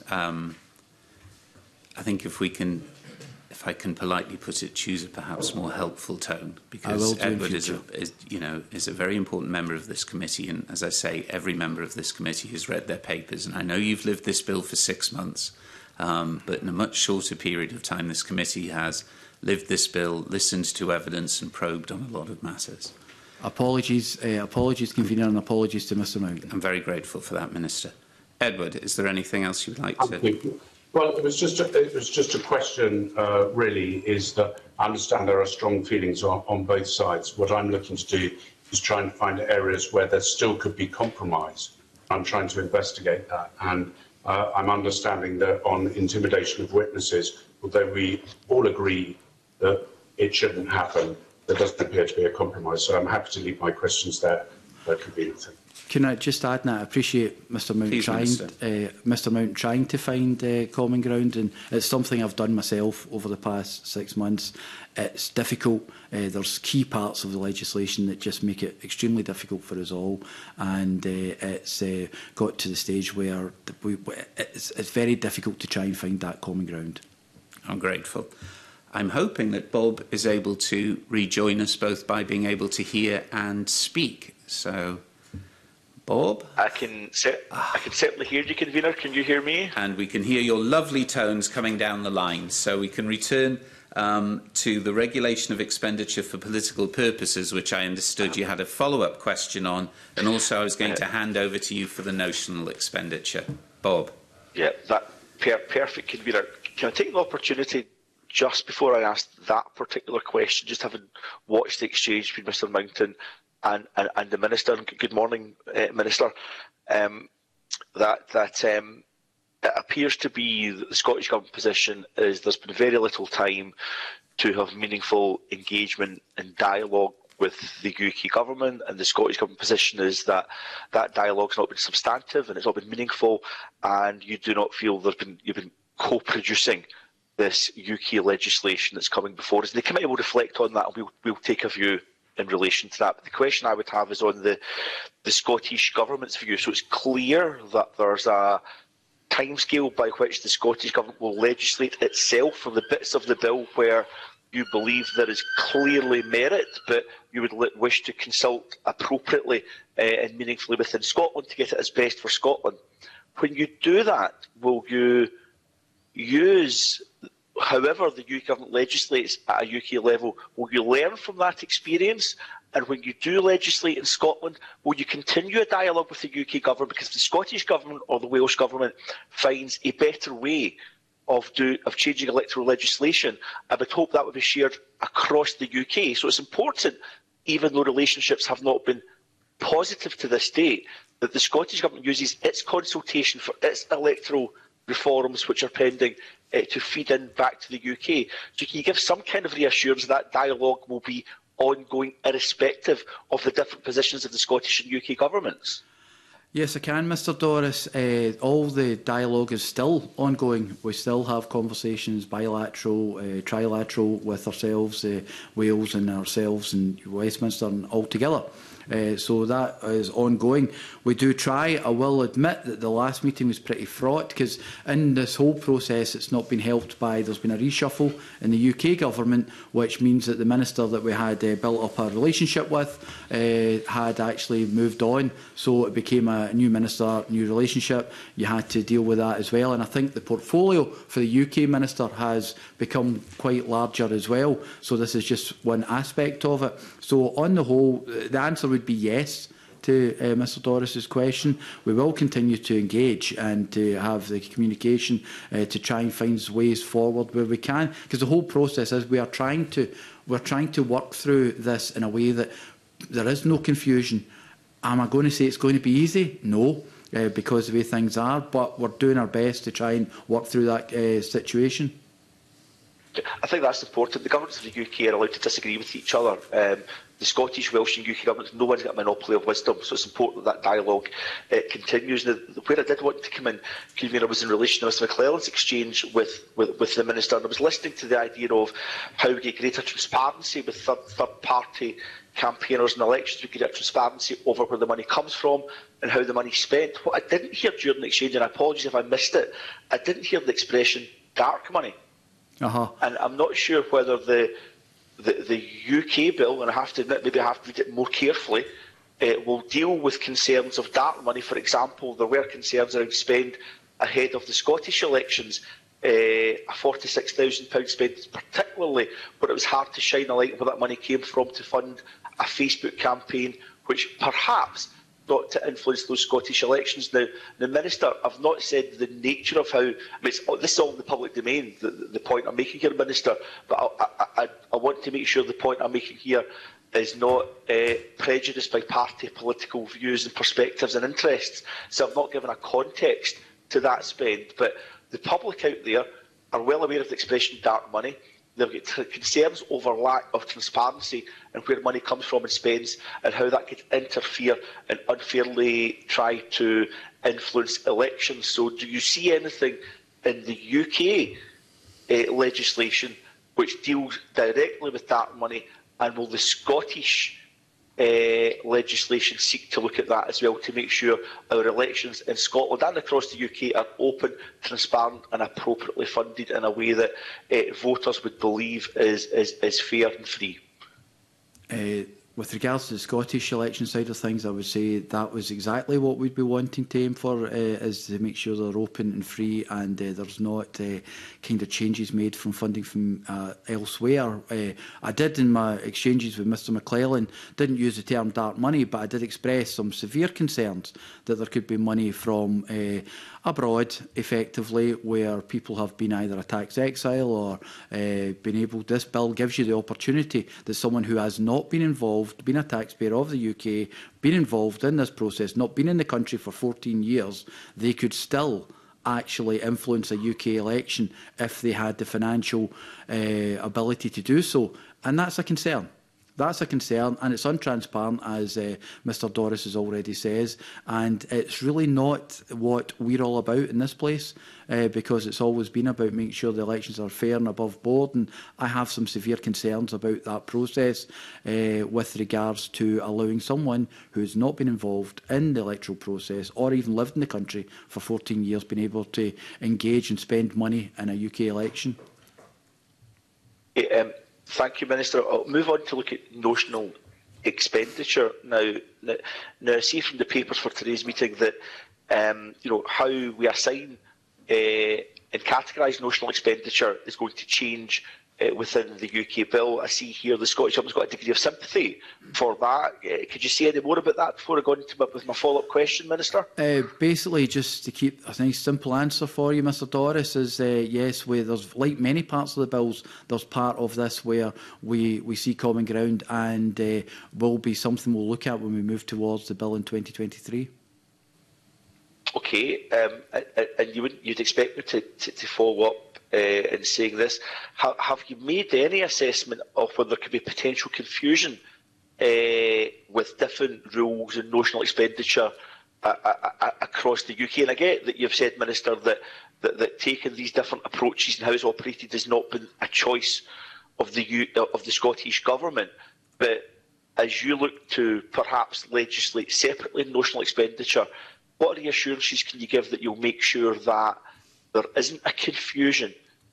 I think if I can politely put it, choose a perhaps more helpful tone, because Edward is a very important member of this committee, and as I say, every member of this committee has read their papers. And I know you've lived this bill for 6 months, but in a much shorter period of time, this committee has lived this bill, listened to evidence, and probed on a lot of matters. Apologies, convener, and apologies to Mr Mountain. I'm very grateful for that, Minister. Edward, is there anything else you would like to? Well, it was just a question, really, is that I understand there are strong feelings on both sides. What I'm looking to do is try and find areas where there still could be compromise. I'm trying to investigate that. And I'm understanding that on intimidation of witnesses, although we all agree that it shouldn't happen, there doesn't appear to be a compromise. So I'm happy to leave my questions there. There could be nothing. Can I just add that I appreciate Mr Mountain trying to find common ground, and it's something I've done myself over the past 6 months. It's difficult. There's key parts of the legislation that just make it extremely difficult for us all, and it's got to the stage where it's very difficult to try and find that common ground. I'm grateful. I'm hoping that Bob is able to rejoin us both by being able to hear and speak. So, Bob? I can certainly hear you, convener. Can you hear me? And we can hear your lovely tones coming down the line. So we can return to the regulation of expenditure for political purposes, which I understood you had a follow-up question on. And also I was going to hand over to you for the notional expenditure. Bob? Yeah, that perfect, convener. Can I take the opportunity just before I ask that particular question, just having watched the exchange between Mr Mountain and the Minister, good morning, Minister, it appears to be that the Scottish Government position is there's been very little time to have meaningful engagement and dialogue with the UK Government, and the Scottish Government position is that that dialogue's not been substantive and it's not been meaningful, and you do not feel you've been co-producing this UK legislation that's coming before us. And the committee will reflect on that, and we'll take a view in relation to that. But the question I would have is on the Scottish Government's view. So it's clear that there's a timescale by which the Scottish Government will legislate itself for the bits of the bill where you believe there is clearly merit, but you would wish to consult appropriately and meaningfully within Scotland to get it as best for Scotland. When you do that, will you use however the UK government legislates at a UK level, will you learn from that experience? And when you do legislate in Scotland, will you continue a dialogue with the UK government? Because if the Scottish government or the Welsh government finds a better way of changing electoral legislation, I would hope that would be shared across the UK. So it's important, even though relationships have not been positive to this date, that the Scottish government uses its consultation for its electoral reforms which are pending to feed in back to the UK. So can you give some kind of reassurance that dialogue will be ongoing, irrespective of the different positions of the Scottish and UK governments? Yes, I can, Mr Doris. All the dialogue is still ongoing. We still have conversations, bilateral, trilateral, with ourselves, Wales and ourselves and Westminster and all together. So that is ongoing. We do try. I will admit that the last meeting was pretty fraught because in this whole process it's not been helped by, there's been a reshuffle in the UK government, which means that the minister that we had built up a relationship with had actually moved on. So it became a new minister, new relationship. You had to deal with that as well. And I think the portfolio for the UK minister has become quite larger as well. So this is just one aspect of it. So on the whole, the answer would be yes to Mr Doris's question. We will continue to engage and to have the communication to try and find ways forward where we can, because the whole process is we're trying to work through this in a way that there is no confusion. Am I going to say it's going to be easy? No, because of the way things are, but we're doing our best to try and work through that situation. I think that's important. The governments of the UK are allowed to disagree with each other. The Scottish, Welsh and UK governments, no one's got a monopoly of wisdom, so it's important that that dialogue continues. Now, where I did want to come in, Convener, was in relation to Mr McClelland's exchange with the Minister, and I was listening to the idea of how we get greater transparency with third-party campaigners and elections. We get transparency over where the money comes from and how the money is spent. What I didn't hear during the exchange, and I apologise if I missed it, I didn't hear the expression dark money. And I'm not sure whether the UK bill, and I have to admit, maybe I have to read it more carefully, will deal with concerns of dark money. For example, there were concerns around spend ahead of the Scottish elections, a £46,000 spend, particularly where it was hard to shine a light on where that money came from to fund a Facebook campaign, which perhaps not to influence those Scottish elections. Now, the Minister, I've not said the nature of how, I mean, this is all in the public domain, the point I'm making here, Minister, but I want to make sure the point I'm making here is not prejudiced by party political views and perspectives and interests. So I've not given a context to that spend, but the public out there are well aware of the expression dark money. They've got concerns over lack of transparency and where money comes from and spends, and how that could interfere and unfairly try to influence elections. So do you see anything in the UK legislation which deals directly with that money, and will the Scottish legislation seek to look at that as well to make sure our elections in Scotland and across the UK are open, transparent and appropriately funded in a way that voters would believe is fair and free? With regards to the Scottish election side of things, I would say that was exactly what we'd be wanting to aim for, is to make sure they're open and free, and there's not kind of changes made from funding from elsewhere. I did, in my exchanges with Mr McClelland, didn't use the term dark money, but I did express some severe concerns that there could be money from abroad, effectively, where people have been either a tax exile or been able. This bill gives you the opportunity that someone who has not been involved, been a taxpayer of the UK, been involved in this process, not been in the country for 14 years, they could still actually influence a UK election if they had the financial ability to do so. And that's a concern. That's a concern, and it's untransparent, as Mr Doris has already says, and it's really not what we're all about in this place, because it's always been about making sure the elections are fair and above board, and I have some severe concerns about that process with regards to allowing someone who has not been involved in the electoral process or even lived in the country for 14 years being able to engage and spend money in a UK election. Thank you, Minister. I'll move on to look at notional expenditure now. Now, I see from the papers for today's meeting that how we assign and categorise notional expenditure is going to change within the UK bill. I see here the Scottish Government's got a degree of sympathy for that. Could you say any more about that before I go into with my follow-up question, Minister? Basically, just to keep a nice simple answer for you, Mr Doris, is yes, there's, like many parts of the bills, there's part of this where we see common ground, and will be something we'll look at when we move towards the bill in 2023. Okay, and you'd expect me to follow up in saying this. Have you made any assessment of whether there could be potential confusion with different rules and notional expenditure across the UK? And I get that you've said, Minister, that taking these different approaches and how it's operated has not been a choice of the Scottish Government. But as you look to perhaps legislate separately notional expenditure, what reassurances can you give that you'll make sure that there isn't a confusion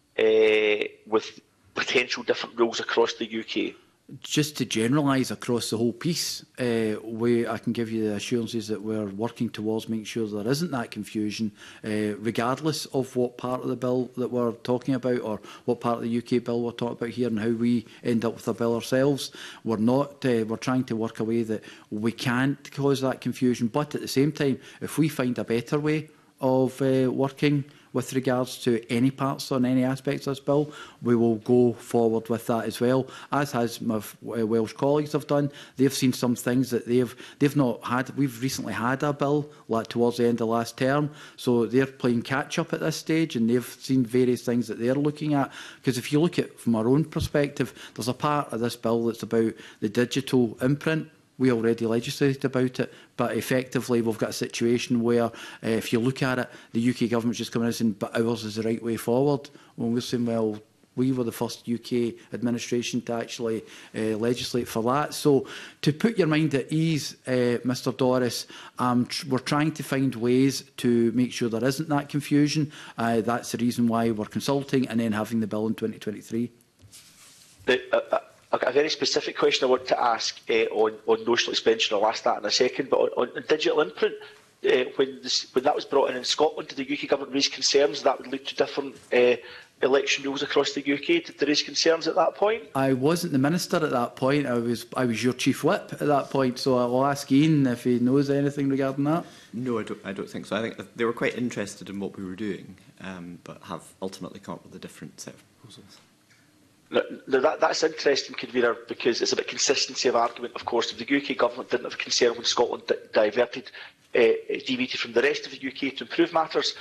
with potential different rules across the UK? Just to generalise across the whole piece, I can give you the assurances that we're working towards making sure there isn't that confusion, regardless of what part of the bill that we're talking about or what part of the UK bill we're talking about here and how we end up with a bill ourselves. We're not. We're trying to work a way that we can't cause that confusion, but at the same time, if we find a better way of working with regards to any parts on any aspects of this bill, we will go forward with that as well, as has my Welsh colleagues have done. They've seen some things that they've not had. We've recently had a bill towards the end of last term, so they're playing catch up at this stage, and they've seen various things that they're looking at. Because if you look at it from our own perspective, there's a part of this bill that's about the digital imprint. We already legislated about it, but effectively we've got a situation where, if you look at it, the UK government's just coming out and saying, but ours is the right way forward. When we're saying, well, we were the first UK administration to actually legislate for that. So to put your mind at ease, Mr Doris, we're trying to find ways to make sure there isn't that confusion. That's the reason why we're consulting and then having the bill in 2023. A very specific question I want to ask on notional expenditure. I'll ask that in a second. But on digital imprint, when that was brought in Scotland, did the UK government raise concerns that would lead to different election rules across the UK? Did they raise concerns at that point? I wasn't the minister at that point. I was your chief whip at that point. So I'll ask Ian if he knows anything regarding that. No, I don't think so. I think they were quite interested in what we were doing, but have ultimately come up with a different set of proposals. That's interesting, Convener, because it's about consistency of argument. Of course, if the UK government didn't have a concern when Scotland deviated from the rest of the UK to improve matters,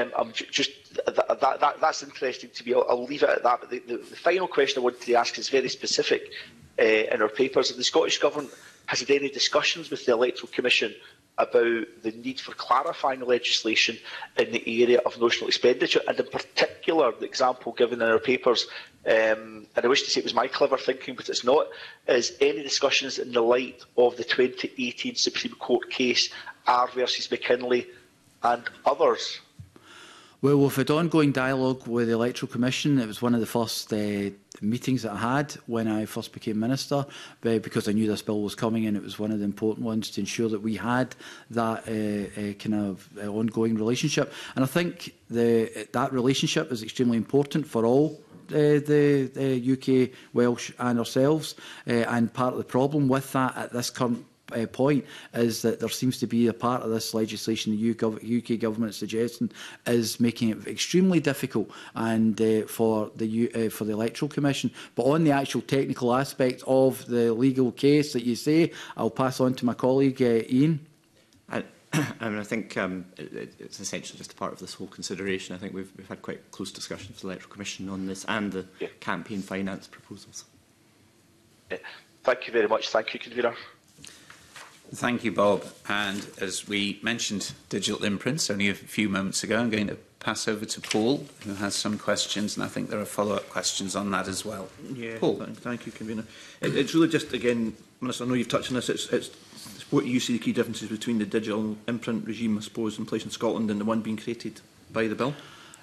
that's interesting to me. I'll leave it at that. But the final question I wanted to ask is very specific in our papers. The Scottish Government has had any discussions with the Electoral Commission about the need for clarifying legislation in the area of notional expenditure, and in particular, the example given in our papers, and I wish to say it was my clever thinking, but it's not, is any discussions in the light of the 2018 Supreme Court case, R versus McKinley and others? Well, we've had ongoing dialogue with the Electoral Commission. It was one of the first meetings that I had when I first became Minister, because I knew this bill was coming, and it was one of the important ones to ensure that we had that kind of ongoing relationship. And I think that relationship is extremely important for all the UK, Welsh and ourselves. And part of the problem with that at this current point is that there seems to be a part of this legislation the UK government is suggesting is making it extremely difficult and for the Electoral Commission. But on the actual technical aspect of the legal case that you say, I'll pass on to my colleague Ian. I think it's essentially just a part of this whole consideration. I think we've had quite close discussions with the Electoral Commission on this and the campaign finance proposals. Thank you very much. Thank you, Convener. Thank you, Bob. And as we mentioned digital imprints only a few moments ago, I'm going to pass over to Paul, who has some questions, and I think there are follow-up questions on that as well. Yeah, Paul. Thank you, Convener. It's really just, again, Minister, I know you've touched on this, it's what you see the key differences between the digital imprint regime, I suppose, in place in Scotland and the one being created by the bill?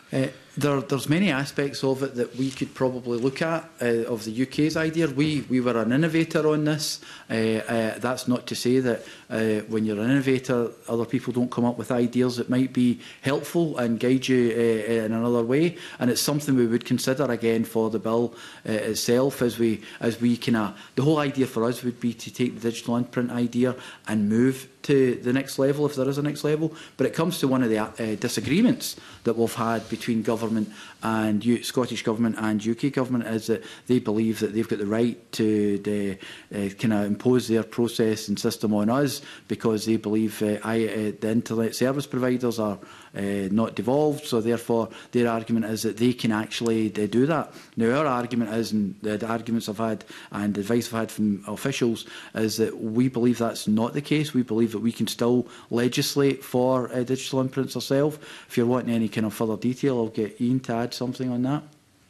There's many aspects of it that we could probably look at of the UK's idea. We were an innovator on this. That's not to say that when you're an innovator, other people don't come up with ideas that might be helpful and guide you in another way. And it's something we would consider again for the bill itself, as we kind of, the whole idea for us would be to take the digital imprint idea and move to the next level, if there is a next level. But it comes to one of the disagreements that we've had between government and Scottish Government and UK Government, is that they believe that they've got the right to kind of impose their process and system on us, because they believe the internet service providers are not devolved, so therefore their argument is that they can actually do that. Now our argument is, and the arguments I've had and the advice I've had from officials, is that we believe that's not the case. We believe that we can still legislate for digital imprints ourselves. If you're wanting any kind of further detail, I'll get Ian to add something on that.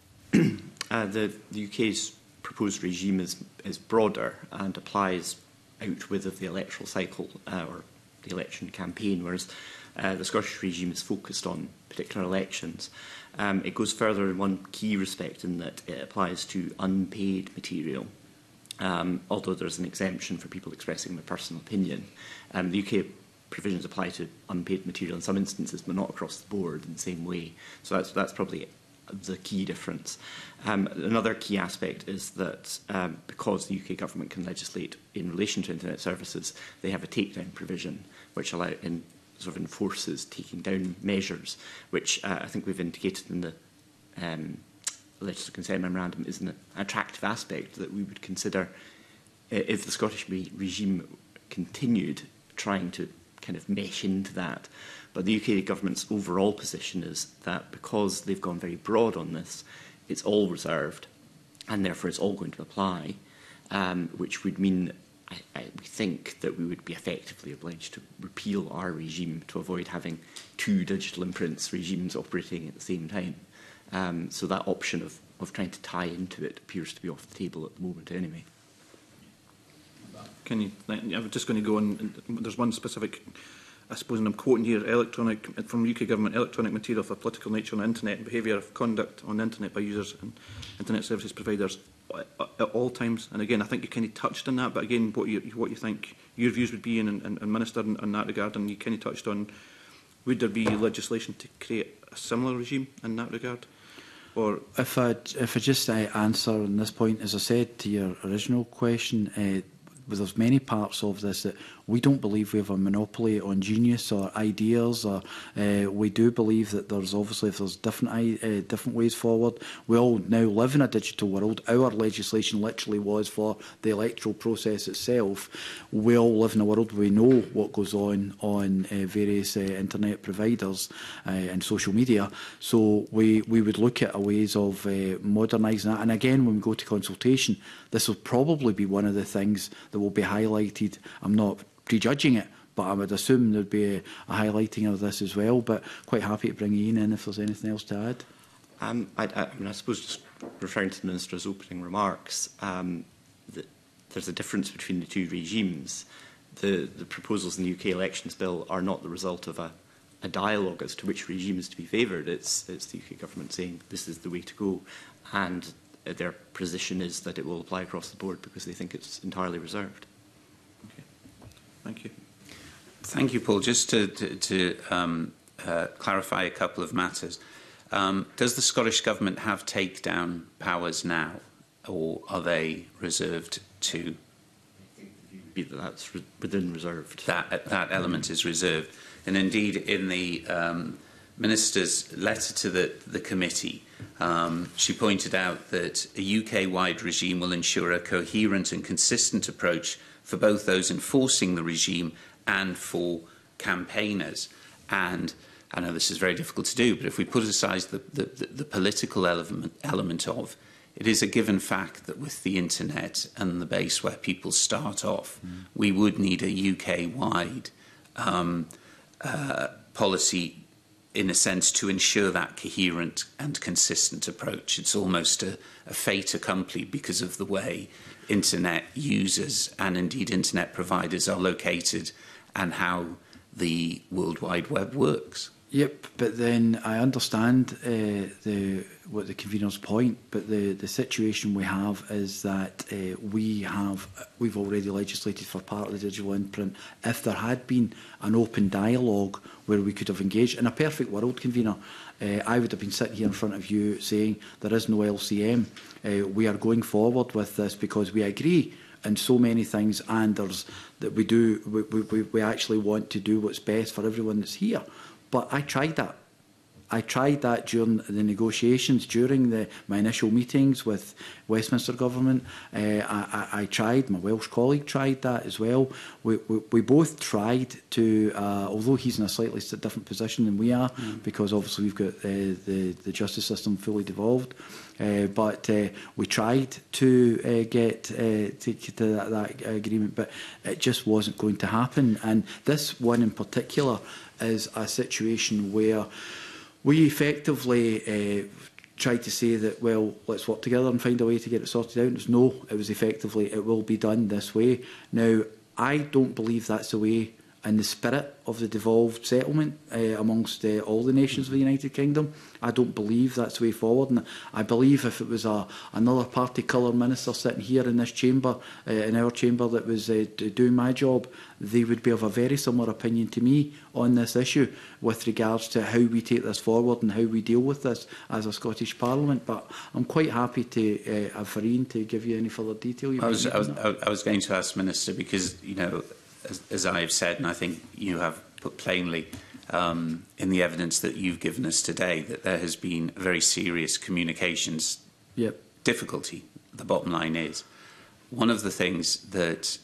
The UK's proposed regime is broader and applies out with the electoral cycle or the election campaign, whereas the Scottish regime is focused on particular elections. It goes further in one key respect, in that it applies to unpaid material, although there's an exemption for people expressing their personal opinion. The UK provisions apply to unpaid material in some instances, but not across the board in the same way. So that's probably the key difference. Another key aspect is that because the UK government can legislate in relation to internet services, they have a takedown provision which sort of enforces taking down measures, which I think we've indicated in the legislative consent memorandum is an attractive aspect that we would consider if the Scottish regime continued trying to kind of mesh into that. But the UK government's overall position is that because they've gone very broad on this, it's all reserved, and therefore it's all going to apply, which would mean, we think, that we would be effectively obliged to repeal our regime to avoid having two digital imprints regimes operating at the same time. So that option of trying to tie into it appears to be off the table at the moment anyway. I'm just going to go on. There's one specific, I suppose, and I'm quoting here, from UK Government, electronic material for political nature on the internet and behaviour of conduct on the internet by users and internet services providers at all times. And again, I think you kind of touched on that, but again, what you think your views would be, and Minister, in that regard, and you kind of touched on, would there be legislation to create a similar regime in that regard? Or if I just answer on this point, as I said to your original question, there's many parts of this that we don't believe we have a monopoly on genius or ideas, or we do believe that there's obviously, if there's different ways forward. We all now live in a digital world. Our legislation literally was for the electoral process itself. We all live in a world where we know what goes on various internet providers and social media. So we would look at ways of modernising that. And again, when we go to consultation, this will probably be one of the things that will be highlighted. I'm not prejudging it, but I would assume there'd be a highlighting of this as well. But quite happy to bring Ian in if there's anything else to add. I suppose, just referring to the Minister's opening remarks, that there's a difference between the two regimes. The proposals in the UK Elections Bill are not the result of a dialogue as to which regime is to be favoured. It's the UK government saying this is the way to go, and their position is that it will apply across the board because they think it's entirely reserved. Okay. Thank you. Thank you, Paul. Just to clarify a couple of matters. Does the Scottish Government have takedown powers now, or are they reserved to? That's within reserved. That element is reserved. And indeed, in the Minister's letter to the committee, she pointed out that a UK-wide regime will ensure a coherent and consistent approach for both those enforcing the regime and for campaigners. And I know this is very difficult to do, but if we put aside the political element of, it is a given fact that with the internet and the base where people start off, we would need a UK-wide policy, in a sense, to ensure that coherent and consistent approach. It's almost a fait accompli because of the way internet users and indeed internet providers are located and how the World Wide Web works. Yep, but then I understand what the convener's point, but the situation we have is that we've already legislated for part of the digital imprint. If there had been an open dialogue where we could have engaged, in a perfect world, convener, I would have been sitting here in front of you saying there is no LCM. We are going forward with this because we agree in so many things, and there's that we actually want to do what's best for everyone that's here. But I tried that. I tried that during the negotiations, during my initial meetings with Westminster Government. I tried, my Welsh colleague tried that as well. We both tried to, although he's in a slightly different position than we are, because obviously we've got the justice system fully devolved. But we tried to get to that agreement, but it just wasn't going to happen. And this one in particular is a situation where we effectively tried to say that, well, let's work together and find a way to get it sorted out. It was effectively, it will be done this way. Now, I don't believe that's the way in the spirit of the devolved settlement amongst all the nations of the United Kingdom. I don't believe that's the way forward. And I believe if it was another party colour minister sitting here in this chamber, in our chamber, that was doing my job, they would be of a very similar opinion to me on this issue with regards to how we take this forward and how we deal with this as a Scottish Parliament. But I'm quite happy to have Farine to give you any further detail. I was going to ask Minister, because, you know, as I have said, and I think you have put plainly in the evidence that you've given us today, that there has been a very serious communications difficulty. The bottom line is, one of the things that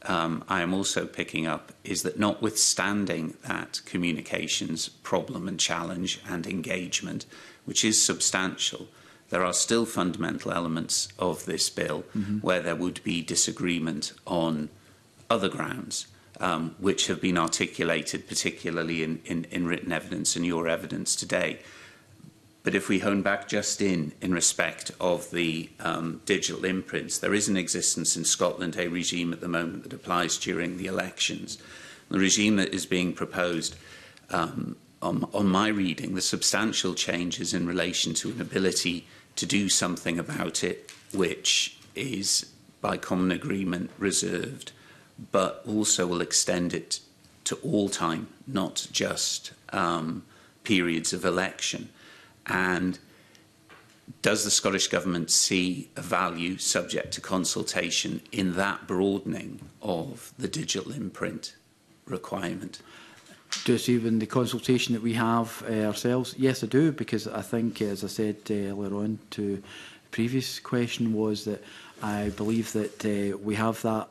I am also picking up is that, notwithstanding that communications problem and challenge and engagement, which is substantial, there are still fundamental elements of this bill where there would be disagreement on other grounds, which have been articulated, particularly in written evidence and your evidence today. But if we hone back just in respect of the digital imprints, there is in existence in Scotland a regime at the moment that applies during the elections. The regime that is being proposed, on my reading, the substantial changes in relation to an ability to do something about it, which is by common agreement reserved, but also will extend it to all time, not just periods of election. And does the Scottish Government see a value, subject to consultation, in that broadening of the digital imprint requirement? Do I see in the consultation that we have ourselves? Yes, I do, because I think, as I said earlier on to the previous question, was that I believe that we have that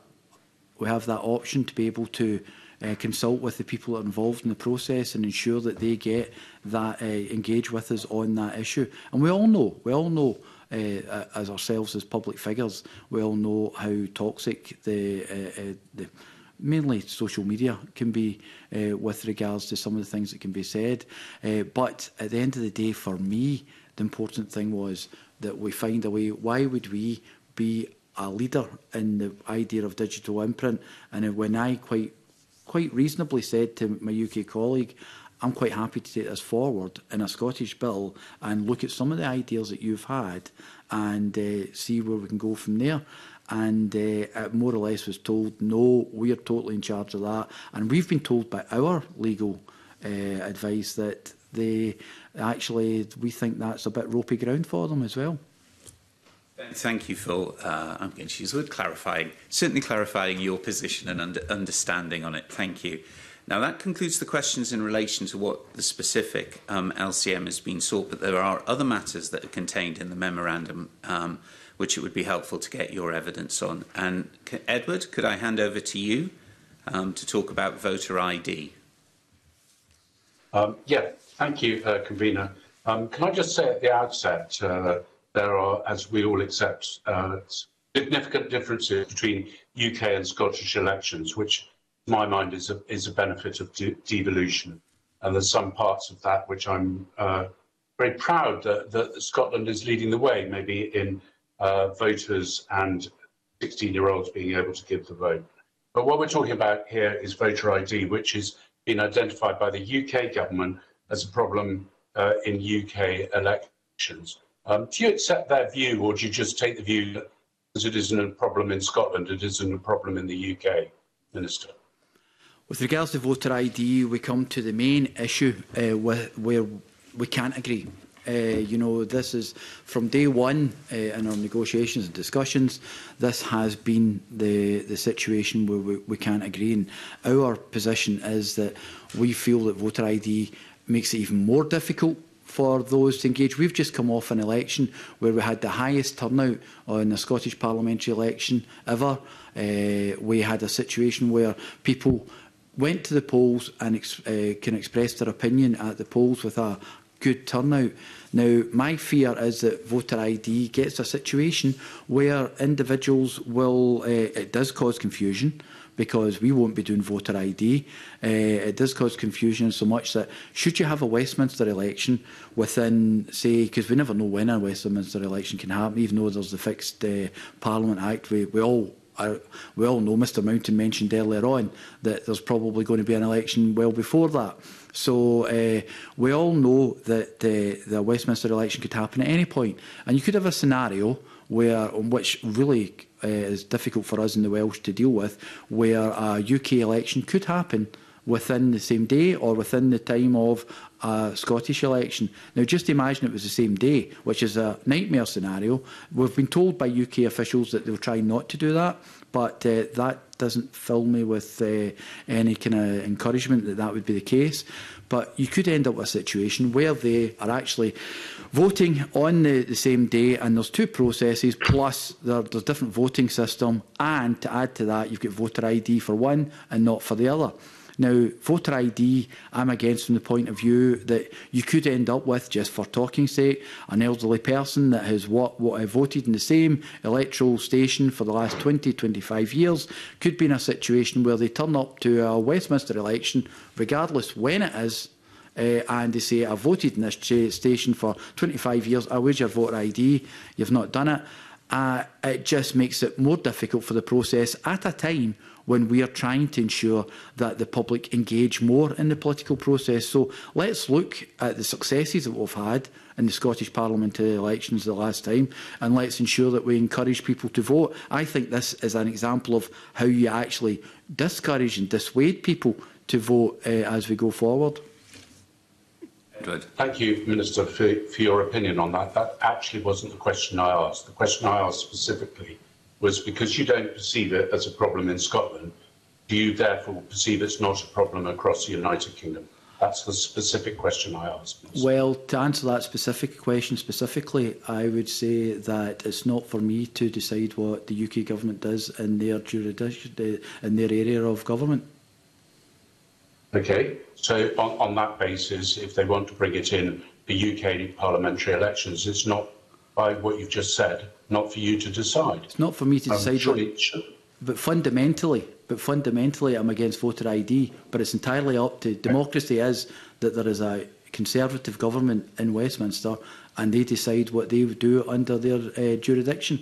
option to be able to consult with the people that are involved in the process and ensure that they get that engage with us on that issue. And we all know as ourselves as public figures, we all know how toxic the mainly social media can be with regards to some of the things that can be said. But at the end of the day, for me, the important thing was that we find a way. Why would we be a leader in the idea of digital imprint? And when I quite reasonably said to my UK colleague, I'm quite happy to take this forward in a Scottish bill and look at some of the ideas that you've had and see where we can go from there. And more or less was told, no, we are totally in charge of that. And we've been told by our legal advice that we think that's a bit ropey ground for them as well. Thank you for, I'm going to use the word certainly clarifying your position and understanding on it. Thank you. Now, that concludes the questions in relation to what the specific LCM has been sought, but there are other matters that are contained in the memorandum which it would be helpful to get your evidence on. And Edward, could I hand over to you to talk about voter ID? Thank you, Convener. Can I just say at the outset, there are, as we all accept, significant differences between UK and Scottish elections, which, to my mind, is a benefit of devolution. And there's some parts of that which I'm very proud that Scotland is leading the way, maybe in voters and 16-year-olds being able to give the vote. But what we're talking about here is voter ID, which is being identified by the UK government as a problem in UK elections. Do you accept their view, or do you just take the view that because it isn't a problem in Scotland, it isn't a problem in the UK, Minister? With regards to voter ID, we come to the main issue where we can't agree. You know, this is from day one in our negotiations and discussions. This has been the situation where we can't agree. And our position is that we feel that voter ID makes it even more difficult for those to engage. We've just come off an election where we had the highest turnout on the Scottish parliamentary election ever. We had a situation where people went to the polls and can express their opinion at the polls with a good turnout. Now, my fear is that voter ID gets a situation where individuals will, it does cause confusion, because we won't be doing voter ID. It does cause confusion so much that should you have a Westminster election within, say, because we never know when a Westminster election can happen, even though there's the Fixed Parliament Act, we all know, Mr Mountain mentioned earlier on, that there's probably going to be an election well before that. So we all know that the Westminster election could happen at any point. And you could have a scenario which really is difficult for us in the Welsh to deal with, where a UK election could happen within the same day or within the time of a Scottish election. Now, just imagine it was the same day, which is a nightmare scenario. We've been told by UK officials that they'll try not to do that, but that doesn't fill me with any kind of encouragement that that would be the case. But you could end up with a situation where they are actually voting on the same day, and there's two processes, plus there's different voting system, and to add to that, you've got voter ID for one and not for the other. Now, voter ID, I'm against from the point of view that you could end up with, just for talking's sake, an elderly person that has voted in the same electoral station for the last 20, 25 years, could be in a situation where they turn up to a Westminster election, regardless when it is, and they say, I voted in this station for 25 years, where's your voter ID? You've not done it. It just makes it more difficult for the process at a time when we are trying to ensure that the public engage more in the political process. So let's look at the successes that we've had in the Scottish parliamentary elections the last time, and let's ensure that we encourage people to vote. I think this is an example of how you actually discourage and dissuade people to vote as we go forward. Edward. Thank you, Minister, for your opinion on that. That actually wasn't the question I asked. The question I asked specifically was, because you don't perceive it as a problem in Scotland, do you therefore perceive it's not a problem across the United Kingdom? That's the specific question I asked. Well, to answer that specific question specifically, I would say that it's not for me to decide what the UK government does in their jurisdiction, in their area of government. Okay, so on that basis, if they want to bring it in the UK parliamentary elections, it's not, by what you've just said, not for you to decide. It's not for me to decide. But fundamentally, I'm against voter ID. But it's entirely up to democracy. Is that there is a Conservative government in Westminster, and they decide what they would do under their jurisdiction.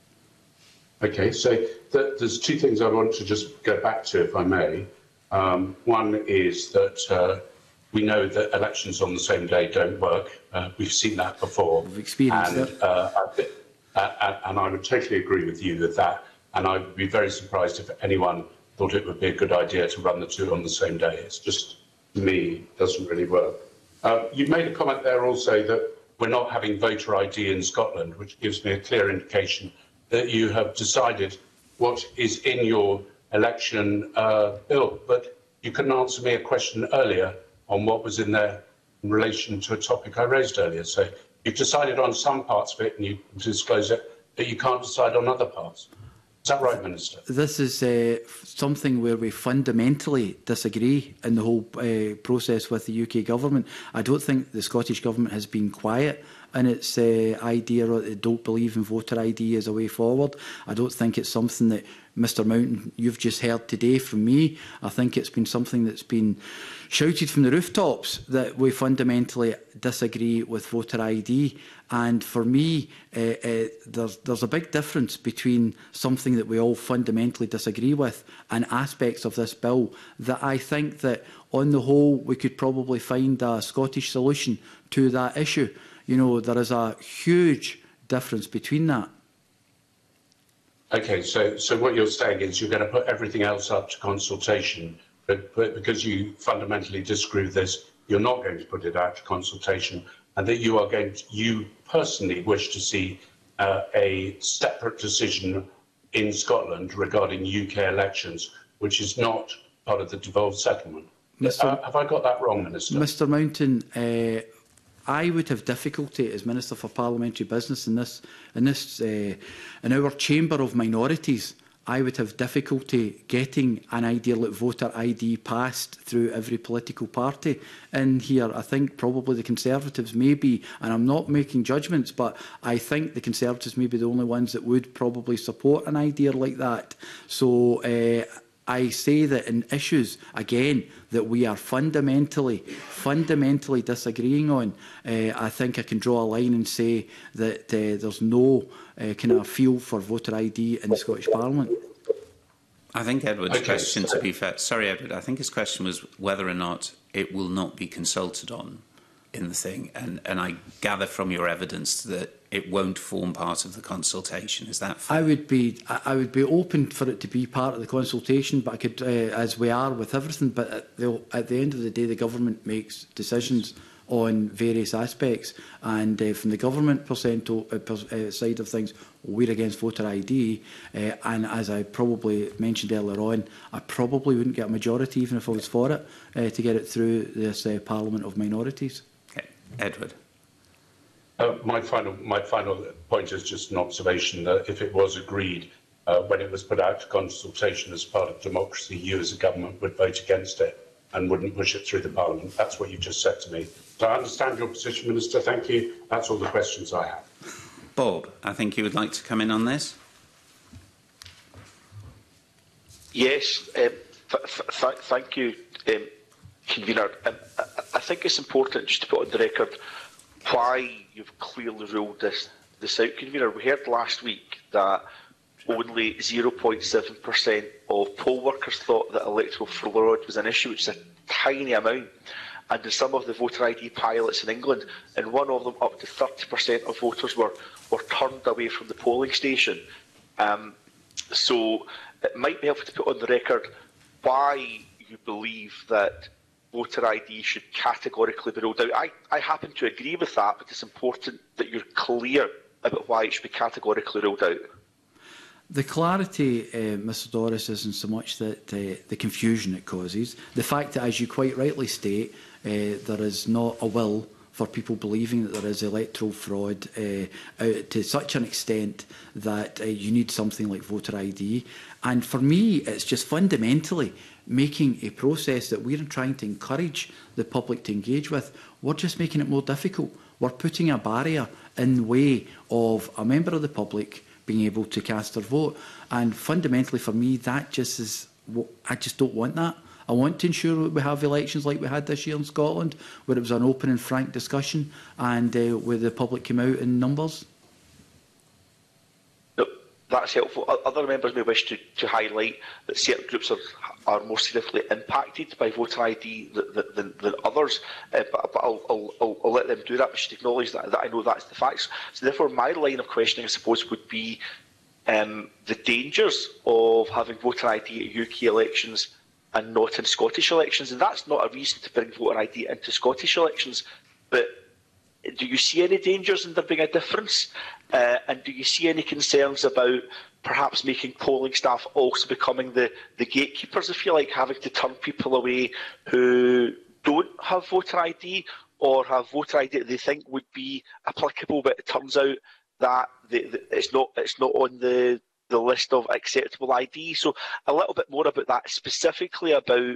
Okay, so there's two things I want to just go back to, if I may. One is that we know that elections on the same day don't work. We've seen that before. We've experienced it. And I would totally agree with you with that. And I would be very surprised if anyone thought it would be a good idea to run the two on the same day. It's just, to me, it doesn't really work. You've made a comment there also that we're not having voter ID in Scotland, which gives me a clear indication that you have decided what is in your election bill. But you couldn't answer me a question earlier on what was in there in relation to a topic I raised earlier. So you've decided on some parts of it and you disclose it, but you can't decide on other parts. Is that right, Minister? This is something where we fundamentally disagree in the whole process with the UK government. I don't think the Scottish government has been quiet in its idea that they don't believe in voter ID as a way forward. I don't think it's something that Mr Mountain, you've just heard today from me. I think it's been something that's been shouted from the rooftops that we fundamentally disagree with voter ID. And for me, there's a big difference between something that we all fundamentally disagree with and aspects of this bill that I think that, on the whole, we could probably find a Scottish solution to that issue. You know, there is a huge difference between that. Okay, so what you're saying is you're going to put everything else up to consultation, but because you fundamentally disagree with this, you're not going to put it out to consultation, and that you are going to, you personally wish to see a separate decision in Scotland regarding UK elections, which is not part of the devolved settlement. Have I got that wrong, Minister? Mr Mountain, I would have difficulty as Minister for Parliamentary Business in our chamber of minorities. I would have difficulty getting an idea like voter ID passed through every political party in here. I think probably the Conservatives may be, and I'm not making judgments, but I think the Conservatives may be the only ones that would probably support an idea like that. So I say that in issues, again, that we are fundamentally disagreeing on, I think I can draw a line and say that there's no kind of feel for voter ID in the Scottish Parliament. I think Edward's question, to be fair, sorry Edward, I think his question was whether or not it will not be consulted on in the thing, and I gather from your evidence that it won't form part of the consultation. Is that fair? I would be open for it to be part of the consultation, but I could, as we are with everything. But at the end of the day, the government makes decisions on various aspects, and from the government side of things, we're against voter ID. And as I probably mentioned earlier on, I probably wouldn't get a majority even if I was for it to get it through this Parliament of minorities. Okay, Edward. My final point is just an observation that if it was agreed when it was put out to consultation as part of democracy, you as a government would vote against it and wouldn't push it through the Parliament. That's what you just said to me. So I understand your position, Minister. Thank you. That's all the questions I have. Bob, I think you would like to come in on this. Yes, thank you, Convener. I think it's important just to put on the record why you've clearly ruled this out, Convener. We heard last week that only 0.7% of poll workers thought that electoral fraud was an issue, which is a tiny amount. And in some of the voter ID pilots in England, in one of them, up to 30% of voters were turned away from the polling station. So it might be helpful to put on the record why you believe that voter ID should categorically be ruled out. I happen to agree with that, but it's important that you're clear about why it should be categorically ruled out. The clarity, Mr Doris, isn't so much that the confusion it causes. The fact that, as you quite rightly state, there is not a will for people believing that there is electoral fraud to such an extent that you need something like voter ID. And for me, it's just fundamentally making a process that we're trying to encourage the public to engage with. We're just making it more difficult. We're putting a barrier in the way of a member of the public being able to cast their vote. And fundamentally for me, that just is, I just don't want that. I want to ensure that we have elections like we had this year in Scotland, where it was an open and frank discussion and where the public came out in numbers. No, that's helpful. Other members may wish to highlight that certain groups are more significantly impacted by voter ID than others, but I'll let them do that. But should acknowledge that I know that's the facts. So therefore, my line of questioning, I suppose, would be the dangers of having voter ID at UK elections and not in Scottish elections. And that's not a reason to bring voter ID into Scottish elections. But do you see any dangers in there being a difference? And do you see any concerns about perhaps making polling staff also becoming the gatekeepers, if you like, having to turn people away who don't have voter ID or have voter ID that they think would be applicable, but it turns out that it's not on the list of acceptable ID? So a little bit more about that, specifically about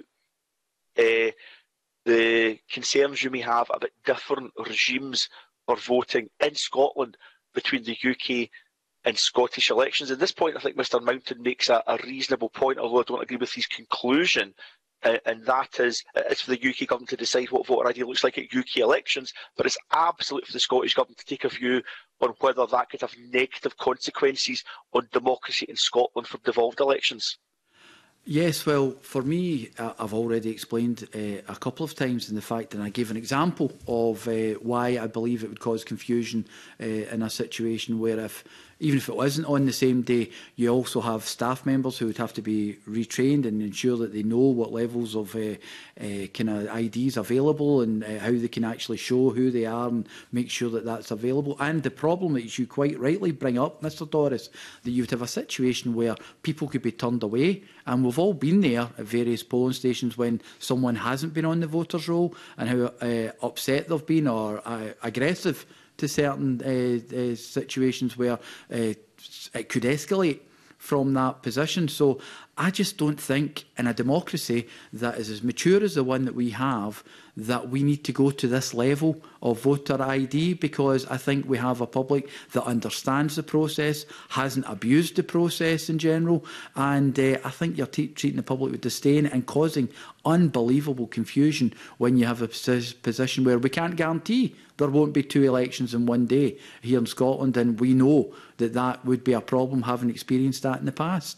the concerns you may have about different regimes for voting in Scotland between the UK in Scottish elections. At this point, I think Mr Mountain makes a reasonable point, although I don't agree with his conclusion, and that is it's for the UK government to decide what voter ID looks like at UK elections, but it's absolute for the Scottish government to take a view on whether that could have negative consequences on democracy in Scotland for devolved elections. Yes, well, for me, I've already explained a couple of times in the fact, and I gave an example of why I believe it would cause confusion in a situation where even if it wasn't on the same day, you also have staff members who would have to be retrained and ensure that they know what levels of kind of IDs available and how they can actually show who they are and make sure that that's available. And the problem that you quite rightly bring up, Mr Doris, that you would have a situation where people could be turned away. And we've all been there at various polling stations when someone hasn't been on the voters' roll and how upset they've been or aggressive to certain situations where it could escalate from that position. So I just don't think in a democracy that is as mature as the one that we have that we need to go to this level of voter ID, because I think we have a public that understands the process, hasn't abused the process in general, and I think you're treating the public with disdain and causing unbelievable confusion when you have a position where we can't guarantee there won't be 2 elections in one day here in Scotland, and we know that that would be a problem, having experienced that in the past.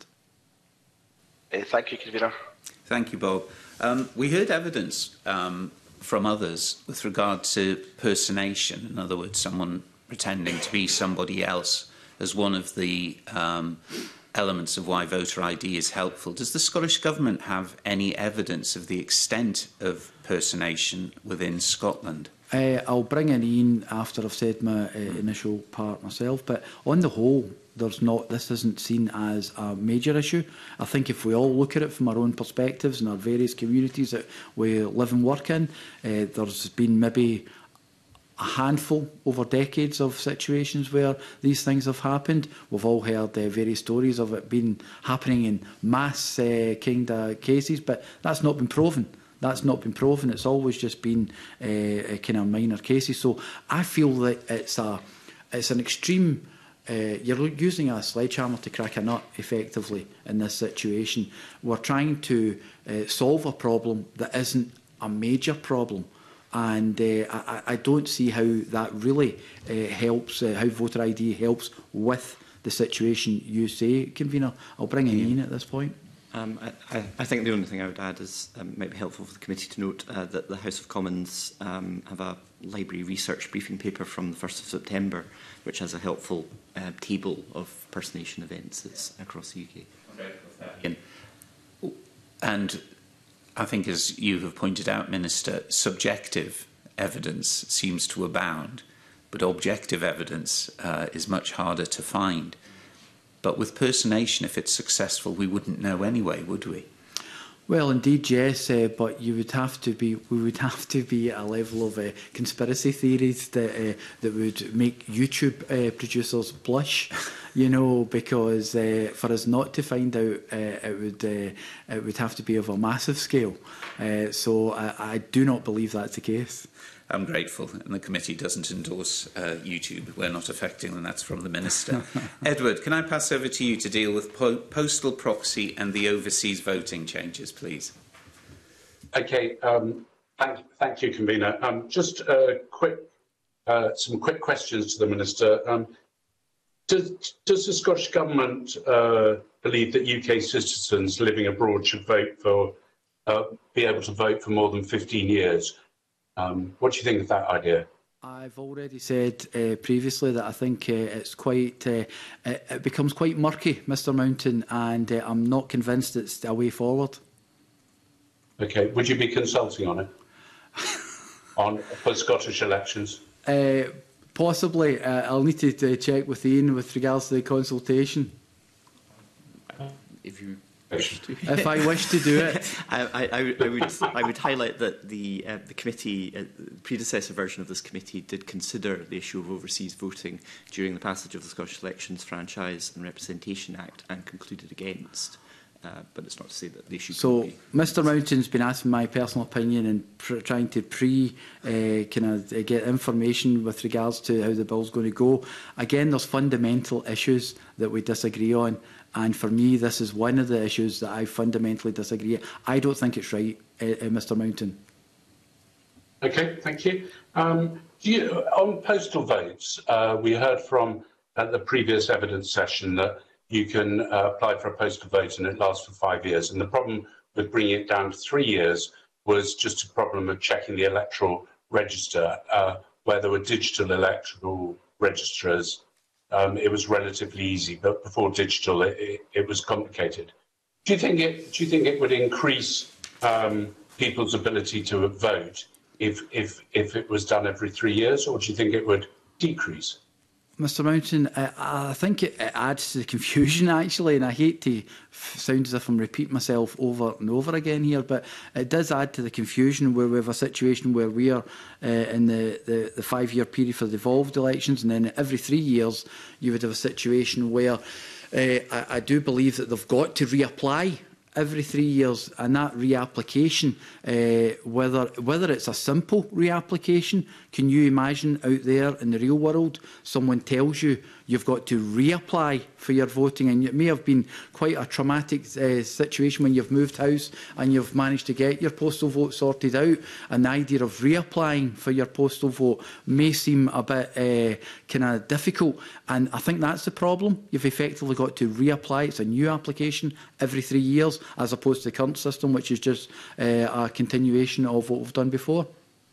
Thank you, Convener. Thank you, Bob. We heard evidence from others with regard to personation, in other words, someone pretending to be somebody else, as one of the elements of why voter ID is helpful. Does the Scottish Government have any evidence of the extent of personation within Scotland? I'll bring in Ian after I've said my initial part myself, but on the whole, this isn't seen as a major issue. I think if we all look at it from our own perspectives and our various communities that we live and work in, there's been maybe a handful over decades of situations where these things have happened. We've all heard various stories of it happening in mass kind of cases, but that's not been proven. That's not been proven. It's always just been kind of minor cases. So I feel that it's an extreme. You're using a sledgehammer to crack a nut, effectively, in this situation. We're trying to solve a problem that isn't a major problem. And I don't see how that really helps, how voter ID helps with the situation you say, Convener. I'll bring in Ian at this point. I think the only thing I would add is it might be helpful for the committee to note that the House of Commons have a library research briefing paper from the 1st of September, which has a helpful table of personation events across the UK. And I think, as you have pointed out, Minister, subjective evidence seems to abound, but objective evidence is much harder to find. But with personation, if it's successful, we wouldn't know anyway, would we? Well, indeed, yes, but we would have to be at a level of conspiracy theories that would make YouTube producers blush, because for us not to find out, it would have to be of a massive scale. So I do not believe that's the case. I'm grateful, and the committee doesn't endorse YouTube. We're not affecting them. That's from the Minister. Edward, can I pass over to you to deal with postal proxy and the overseas voting changes, please? Okay. Thank you, Convener. Just some quick questions to the Minister. Does the Scottish Government believe that UK citizens living abroad should be able to vote for more than 15 years? What do you think of that idea? I've already said previously that I think it's quite. It becomes quite murky, Mr. Mountain, and I'm not convinced it's a way forward. Okay, would you be consulting on it for Scottish elections? Possibly. I'll need to check with Ian with regards to the consultation. If I wish to do it, I would highlight that the committee, the predecessor version of this committee, did consider the issue of overseas voting during the passage of the Scottish Elections Franchise and Representation Act and concluded against. but it's not to say that the issue So, could be. Mr Mountain's been asking my personal opinion and trying to get information with regards to how the bill's going to go. Again, there's fundamental issues that we disagree on, and for me, this is one of the issues that I fundamentally disagree. I don't think it's right, Mr Mountain. Okay, thank you. On postal votes, we heard from at the previous evidence session that you can apply for a postal vote and it lasts for 5 years. And the problem with bringing it down to 3 years was just a problem of checking the electoral register. Where there were digital electoral registers, it was relatively easy, but before digital, it was complicated. Do you think it would increase people's ability to vote if it was done every 3 years, or do you think it would decrease? Mr Mountain, I think it adds to the confusion, actually, and I hate to sound as if I'm repeating myself over and over again here, but it does add to the confusion where we have a situation where we are in the 5-year period for the devolved elections, and then every 3 years you would have a situation where I do believe that they've got to reapply every 3 years, and that reapplication, whether it's a simple reapplication, can you imagine out there in the real world, someone tells you you've got to reapply for your voting, and it may have been quite a traumatic situation when you've moved house and you've managed to get your postal vote sorted out, and the idea of reapplying for your postal vote may seem a bit kind of difficult, and I think that's the problem. You've effectively got to reapply. It's a new application every 3 years, as opposed to the current system, which is just a continuation of what we've done before.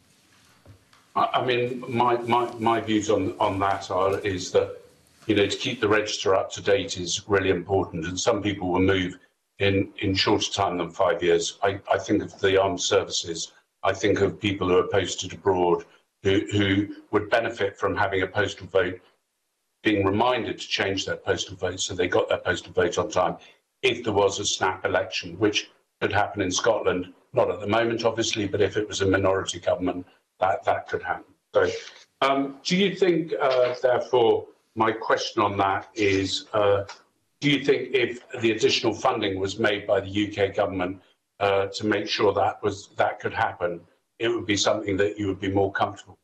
I mean, my views on that is that, you know, to keep the register up to date is really important, and some people will move in shorter time than 5 years. I think of the armed services. I think of people who are posted abroad who would benefit from having a postal vote, being reminded to change their postal vote so they got their postal vote on time if there was a snap election, which could happen in Scotland, not at the moment, obviously, but if it was a minority government, that could happen. So, do you think, therefore, my question on that is, do you think if the additional funding was made by the UK government to make sure that could happen, it would be something that you would be more comfortable?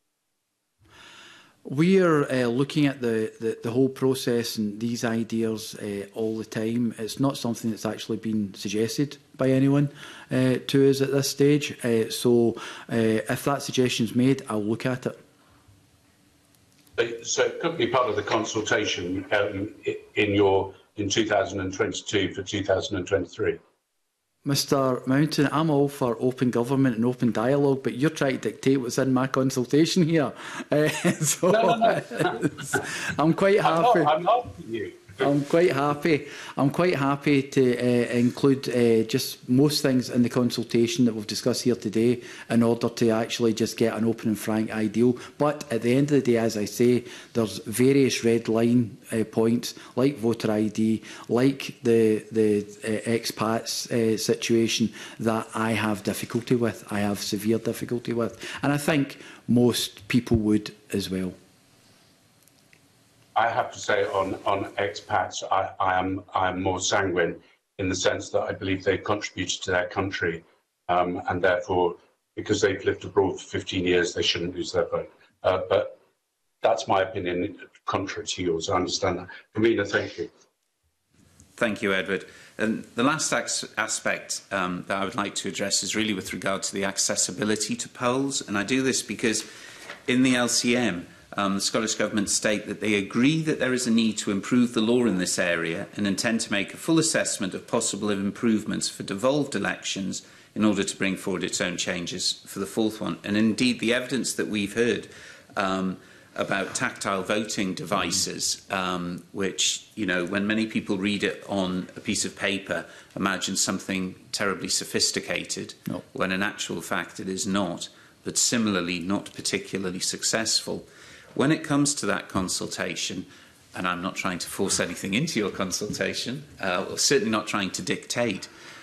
We are looking at the whole process and these ideas all the time. It's not something that's actually been suggested by anyone to us at this stage. So if that suggestion is made, I'll look at it. So it could be part of the consultation in 2022 for 2023. Mr Mountain, I'm all for open government and open dialogue, but you're trying to dictate what's in my consultation here. So No. I'm quite happy. I'm not asking you. I'm quite happy to include just most things in the consultation that we've discussed here today in order to actually just get an open and frank ideal. But at the end of the day, as I say, there's various red line points like voter ID, like the expats situation that I have difficulty with. I have severe difficulty with, and I think most people would as well. I have to say on expats, I am more sanguine in the sense that I believe they've contributed to their country, and therefore, because they've lived abroad for 15 years, they shouldn't lose their vote. But that's my opinion, contrary to yours. I understand that. Convener, thank you. Thank you, Edward. And the last aspect that I would like to address is really with regard to the accessibility to polls. And I do this because in the LCM, the Scottish Government state that they agree that there is a need to improve the law in this area and intend to make a full assessment of possible improvements for devolved elections in order to bring forward its own changes for the fourth one. And indeed, the evidence that we've heard about tactile voting devices, which, you know, when many people read it on a piece of paper, imagine something terribly sophisticated, when in actual fact it is not, but similarly not particularly successful. When it comes to that consultation, and I'm not trying to force anything into your consultation, or certainly not trying to dictate,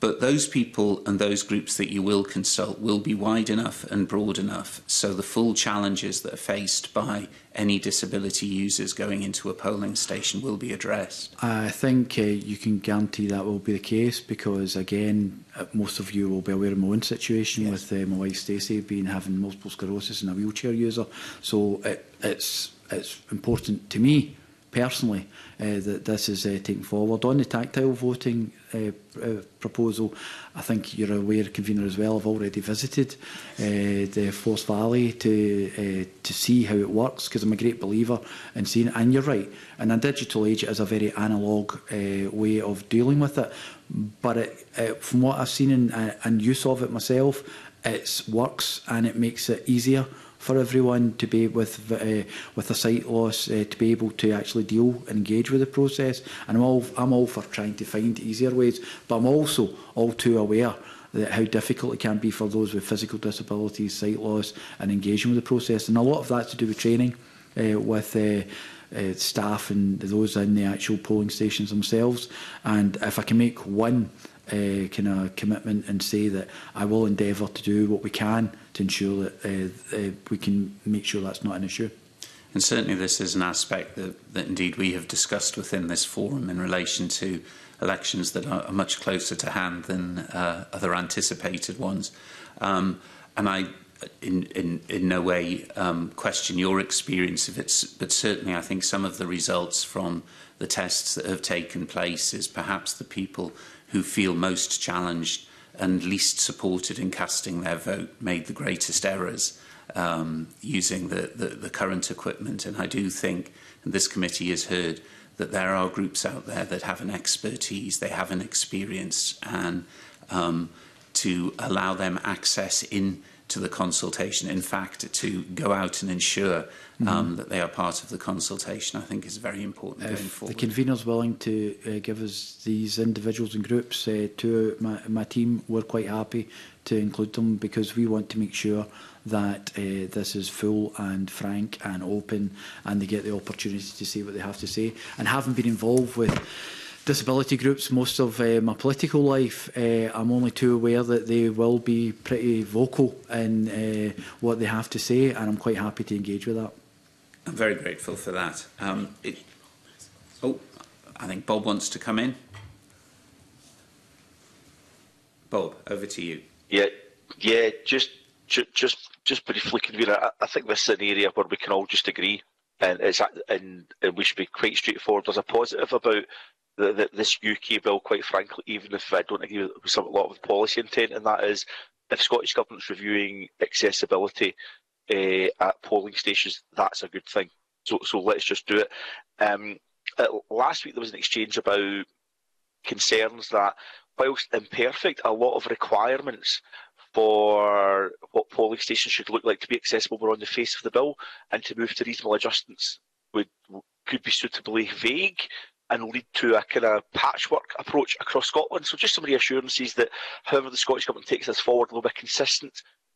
But those people and those groups that you will consult will be wide enough and broad enough so the full challenges that are faced by any disability users going into a polling station will be addressed. I think you can guarantee that will be the case because, again, most of you will be aware of my own situation with my wife Stacey having multiple sclerosis and a wheelchair user. So it's important to me personally that this is taken forward. On the tactile voting proposal, I think you're aware, Convener, as well, I've already visited the Forth Valley to see how it works, because I'm a great believer in seeing it. And you're right, in a digital age it is a very analogue way of dealing with it, but from what I've seen and use of it myself, it works and it makes it easier for everyone to be with a sight loss to be able to actually deal and engage with the process. And I'm all for trying to find easier ways, but I'm also all too aware that how difficult it can be for those with physical disabilities, sight loss, and engaging with the process. And a lot of that's to do with training with staff and those in the actual polling stations themselves. And if I can make one kind of commitment and say that I will endeavour to do what we can to ensure that we can make sure that's not an issue. And certainly this is an aspect that indeed we have discussed within this forum in relation to elections that are much closer to hand than other anticipated ones. And I in no way question your experience of it, but certainly I think some of the results from the tests that have taken place is perhaps the people who feel most challenged and least supported in casting their vote made the greatest errors using the current equipment. And I do think, and this committee has heard, that there are groups out there that have an expertise, they have an experience, and to allow them access into the consultation, in fact, to go out and ensure that they are part of the consultation, I think is very important going forward. If the convener's willing to give us these individuals and groups to my team, we're quite happy to include them, because we want to make sure that this is full and frank and open, and they get the opportunity to say what they have to say. And having been involved with disability groups most of my political life, I'm only too aware that they will be pretty vocal in what they have to say, and I'm quite happy to engage with that. I'm very grateful for that. I think Bob wants to come in. Bob, over to you. Yeah, just briefly, Convener. I think this is an area where we can all just agree, and we should be quite straightforward. There's a positive about this UK bill, quite frankly, even if I don't agree with a lot of policy intent, and that is, if Scottish Government's reviewing accessibility at polling stations, that's a good thing. So let's just do it. Last week there was an exchange about concerns that, whilst imperfect, a lot of requirements for what polling stations should look like to be accessible were on the face of the bill, and to move to reasonable adjustments could be suitably vague and lead to a kind of patchwork approach across Scotland. So just some reassurances that, however the Scottish Government takes this forward, there will be a consistent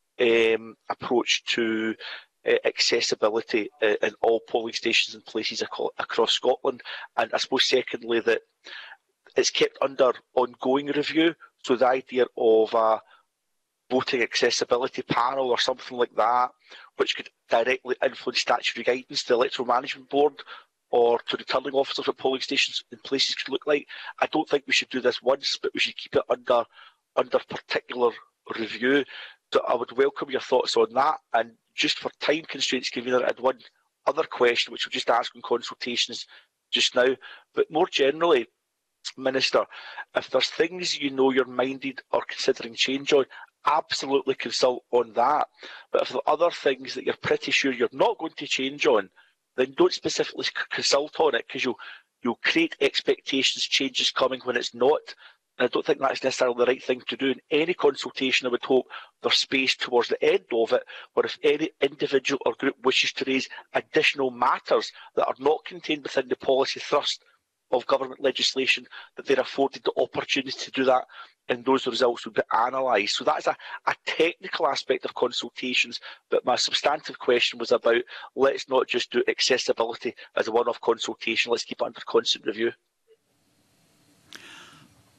approach to accessibility in all polling stations and places across Scotland. And I suppose secondly, that it's kept under ongoing review. So the idea of a voting accessibility panel or something like that, which could directly influence statutory guidance to the Electoral Management Board or to returning officers at polling stations in places could look like. I don't think we should do this once, but we should keep it under particular review. So I would welcome your thoughts on that. And just for time constraints, Convener, I had one other question, which we'll just ask on consultations just now. But more generally, Minister, if there's things you know you're minded or considering change on, absolutely consult on that. But if there are other things that you're pretty sure you're not going to change on, then don't specifically consult on it, because you'll create expectations, changes coming when it's not. And I don't think that's necessarily the right thing to do in any consultation. I would hope there's space towards the end of it, where if any individual or group wishes to raise additional matters that are not contained within the policy thrust of government legislation, that they're afforded the opportunity to do that, and those results would be analysed. So that's a technical aspect of consultations, but my substantive question was about, let's not just do accessibility as a one-off consultation, let's keep it under constant review.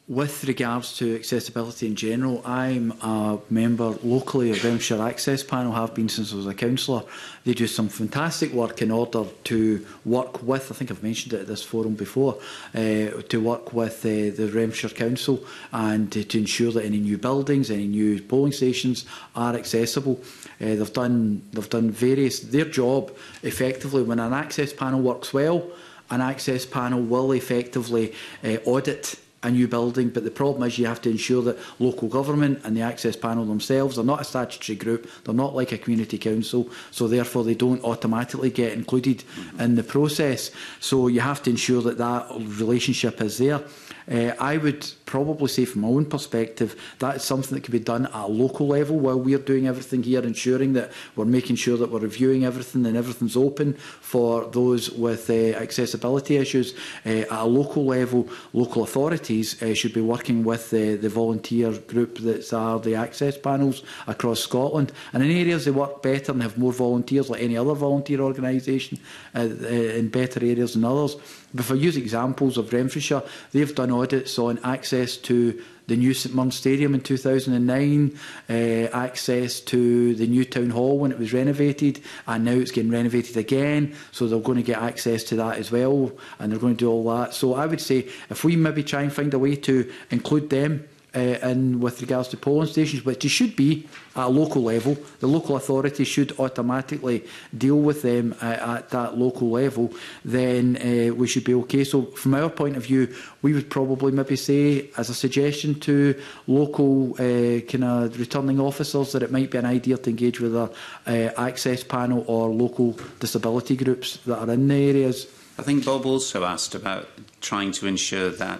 With regards to accessibility in general, I'm a member locally of Renfrewshire Access Panel, have been since I was a councillor. They do some fantastic work in order to work with, I think I've mentioned it at this forum before, to work with the Renfrewshire Council and to ensure that any new buildings, any new polling stations are accessible. They've done their job effectively. When an access panel works well, an access panel will effectively audit a new building, but the problem is you have to ensure that local government and the access panel themselves are not a statutory group, they're not like a community council, so therefore they don't automatically get included in the process. So you have to ensure that that relationship is there. I would probably say from my own perspective that is something that can be done at a local level while we're doing everything here, ensuring that we're making sure that we're reviewing everything and everything's open for those with accessibility issues. At a local level, local authorities should be working with the volunteer group that are the access panels across Scotland. And in areas they work better and have more volunteers, like any other volunteer organisation, in better areas than others. But if I use examples of Renfrewshire, they've done audits on access to the new St Mirren Stadium in 2009, access to the new Town Hall when it was renovated, and now it's getting renovated again, so they're going to get access to that as well, and they're going to do all that. So I would say if we maybe try and find a way to include them in with regards to polling stations, which it should be at a local level, the local authority should automatically deal with them at that local level, then we should be okay. So from our point of view, we would probably maybe say as a suggestion to local kind of returning officers that it might be an idea to engage with a access panel or local disability groups that are in the areas. I think Bob also asked about trying to ensure that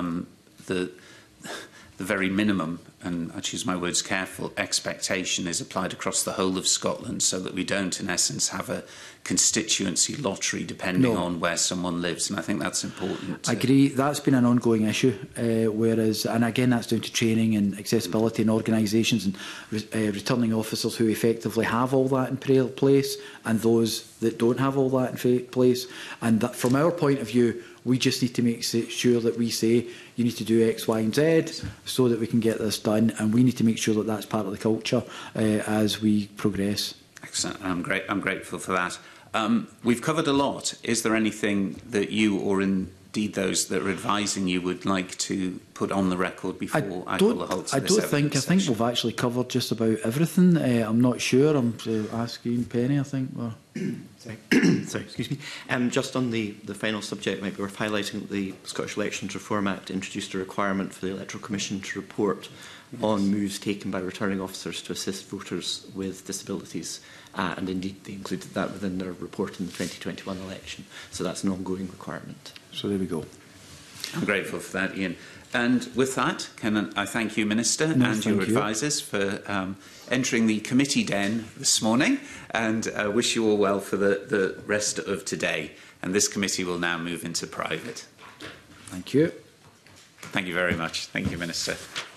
the very minimum, and I choose my words careful, expectation is applied across the whole of Scotland, so that we don't, in essence, have a constituency lottery depending on where someone lives. And I think that's important. I agree. That's been an ongoing issue, whereas, and again, that's down to training and accessibility in organisations and returning officers who effectively have all that in place, and those that don't have all that in place. And that, from our point of view, we just need to make sure that we say you need to do X, Y and Z so that we can get this done, and we need to make sure that that's part of the culture as we progress. Excellent. I'm grateful for that. We've covered a lot. Is there anything that you, or indeed those that are advising you, would like to put on the record before I call a halt to this evidence session? I think we've actually covered just about everything. I'm not sure. I'm asking Penny, I think. Sorry, excuse me. Just on the final subject, might be worth highlighting that the Scottish Elections Reform Act introduced a requirement for the Electoral Commission to report on moves taken by returning officers to assist voters with disabilities. And indeed, they included that within their report in the 2021 election. So that's an ongoing requirement. So there we go. I'm grateful for that, Ian. And with that, can I thank you, Minister, and your advisers for entering the committee den this morning, and wish you all well for the rest of today. And this committee will now move into private. Thank you. Thank you very much. Thank you, Minister.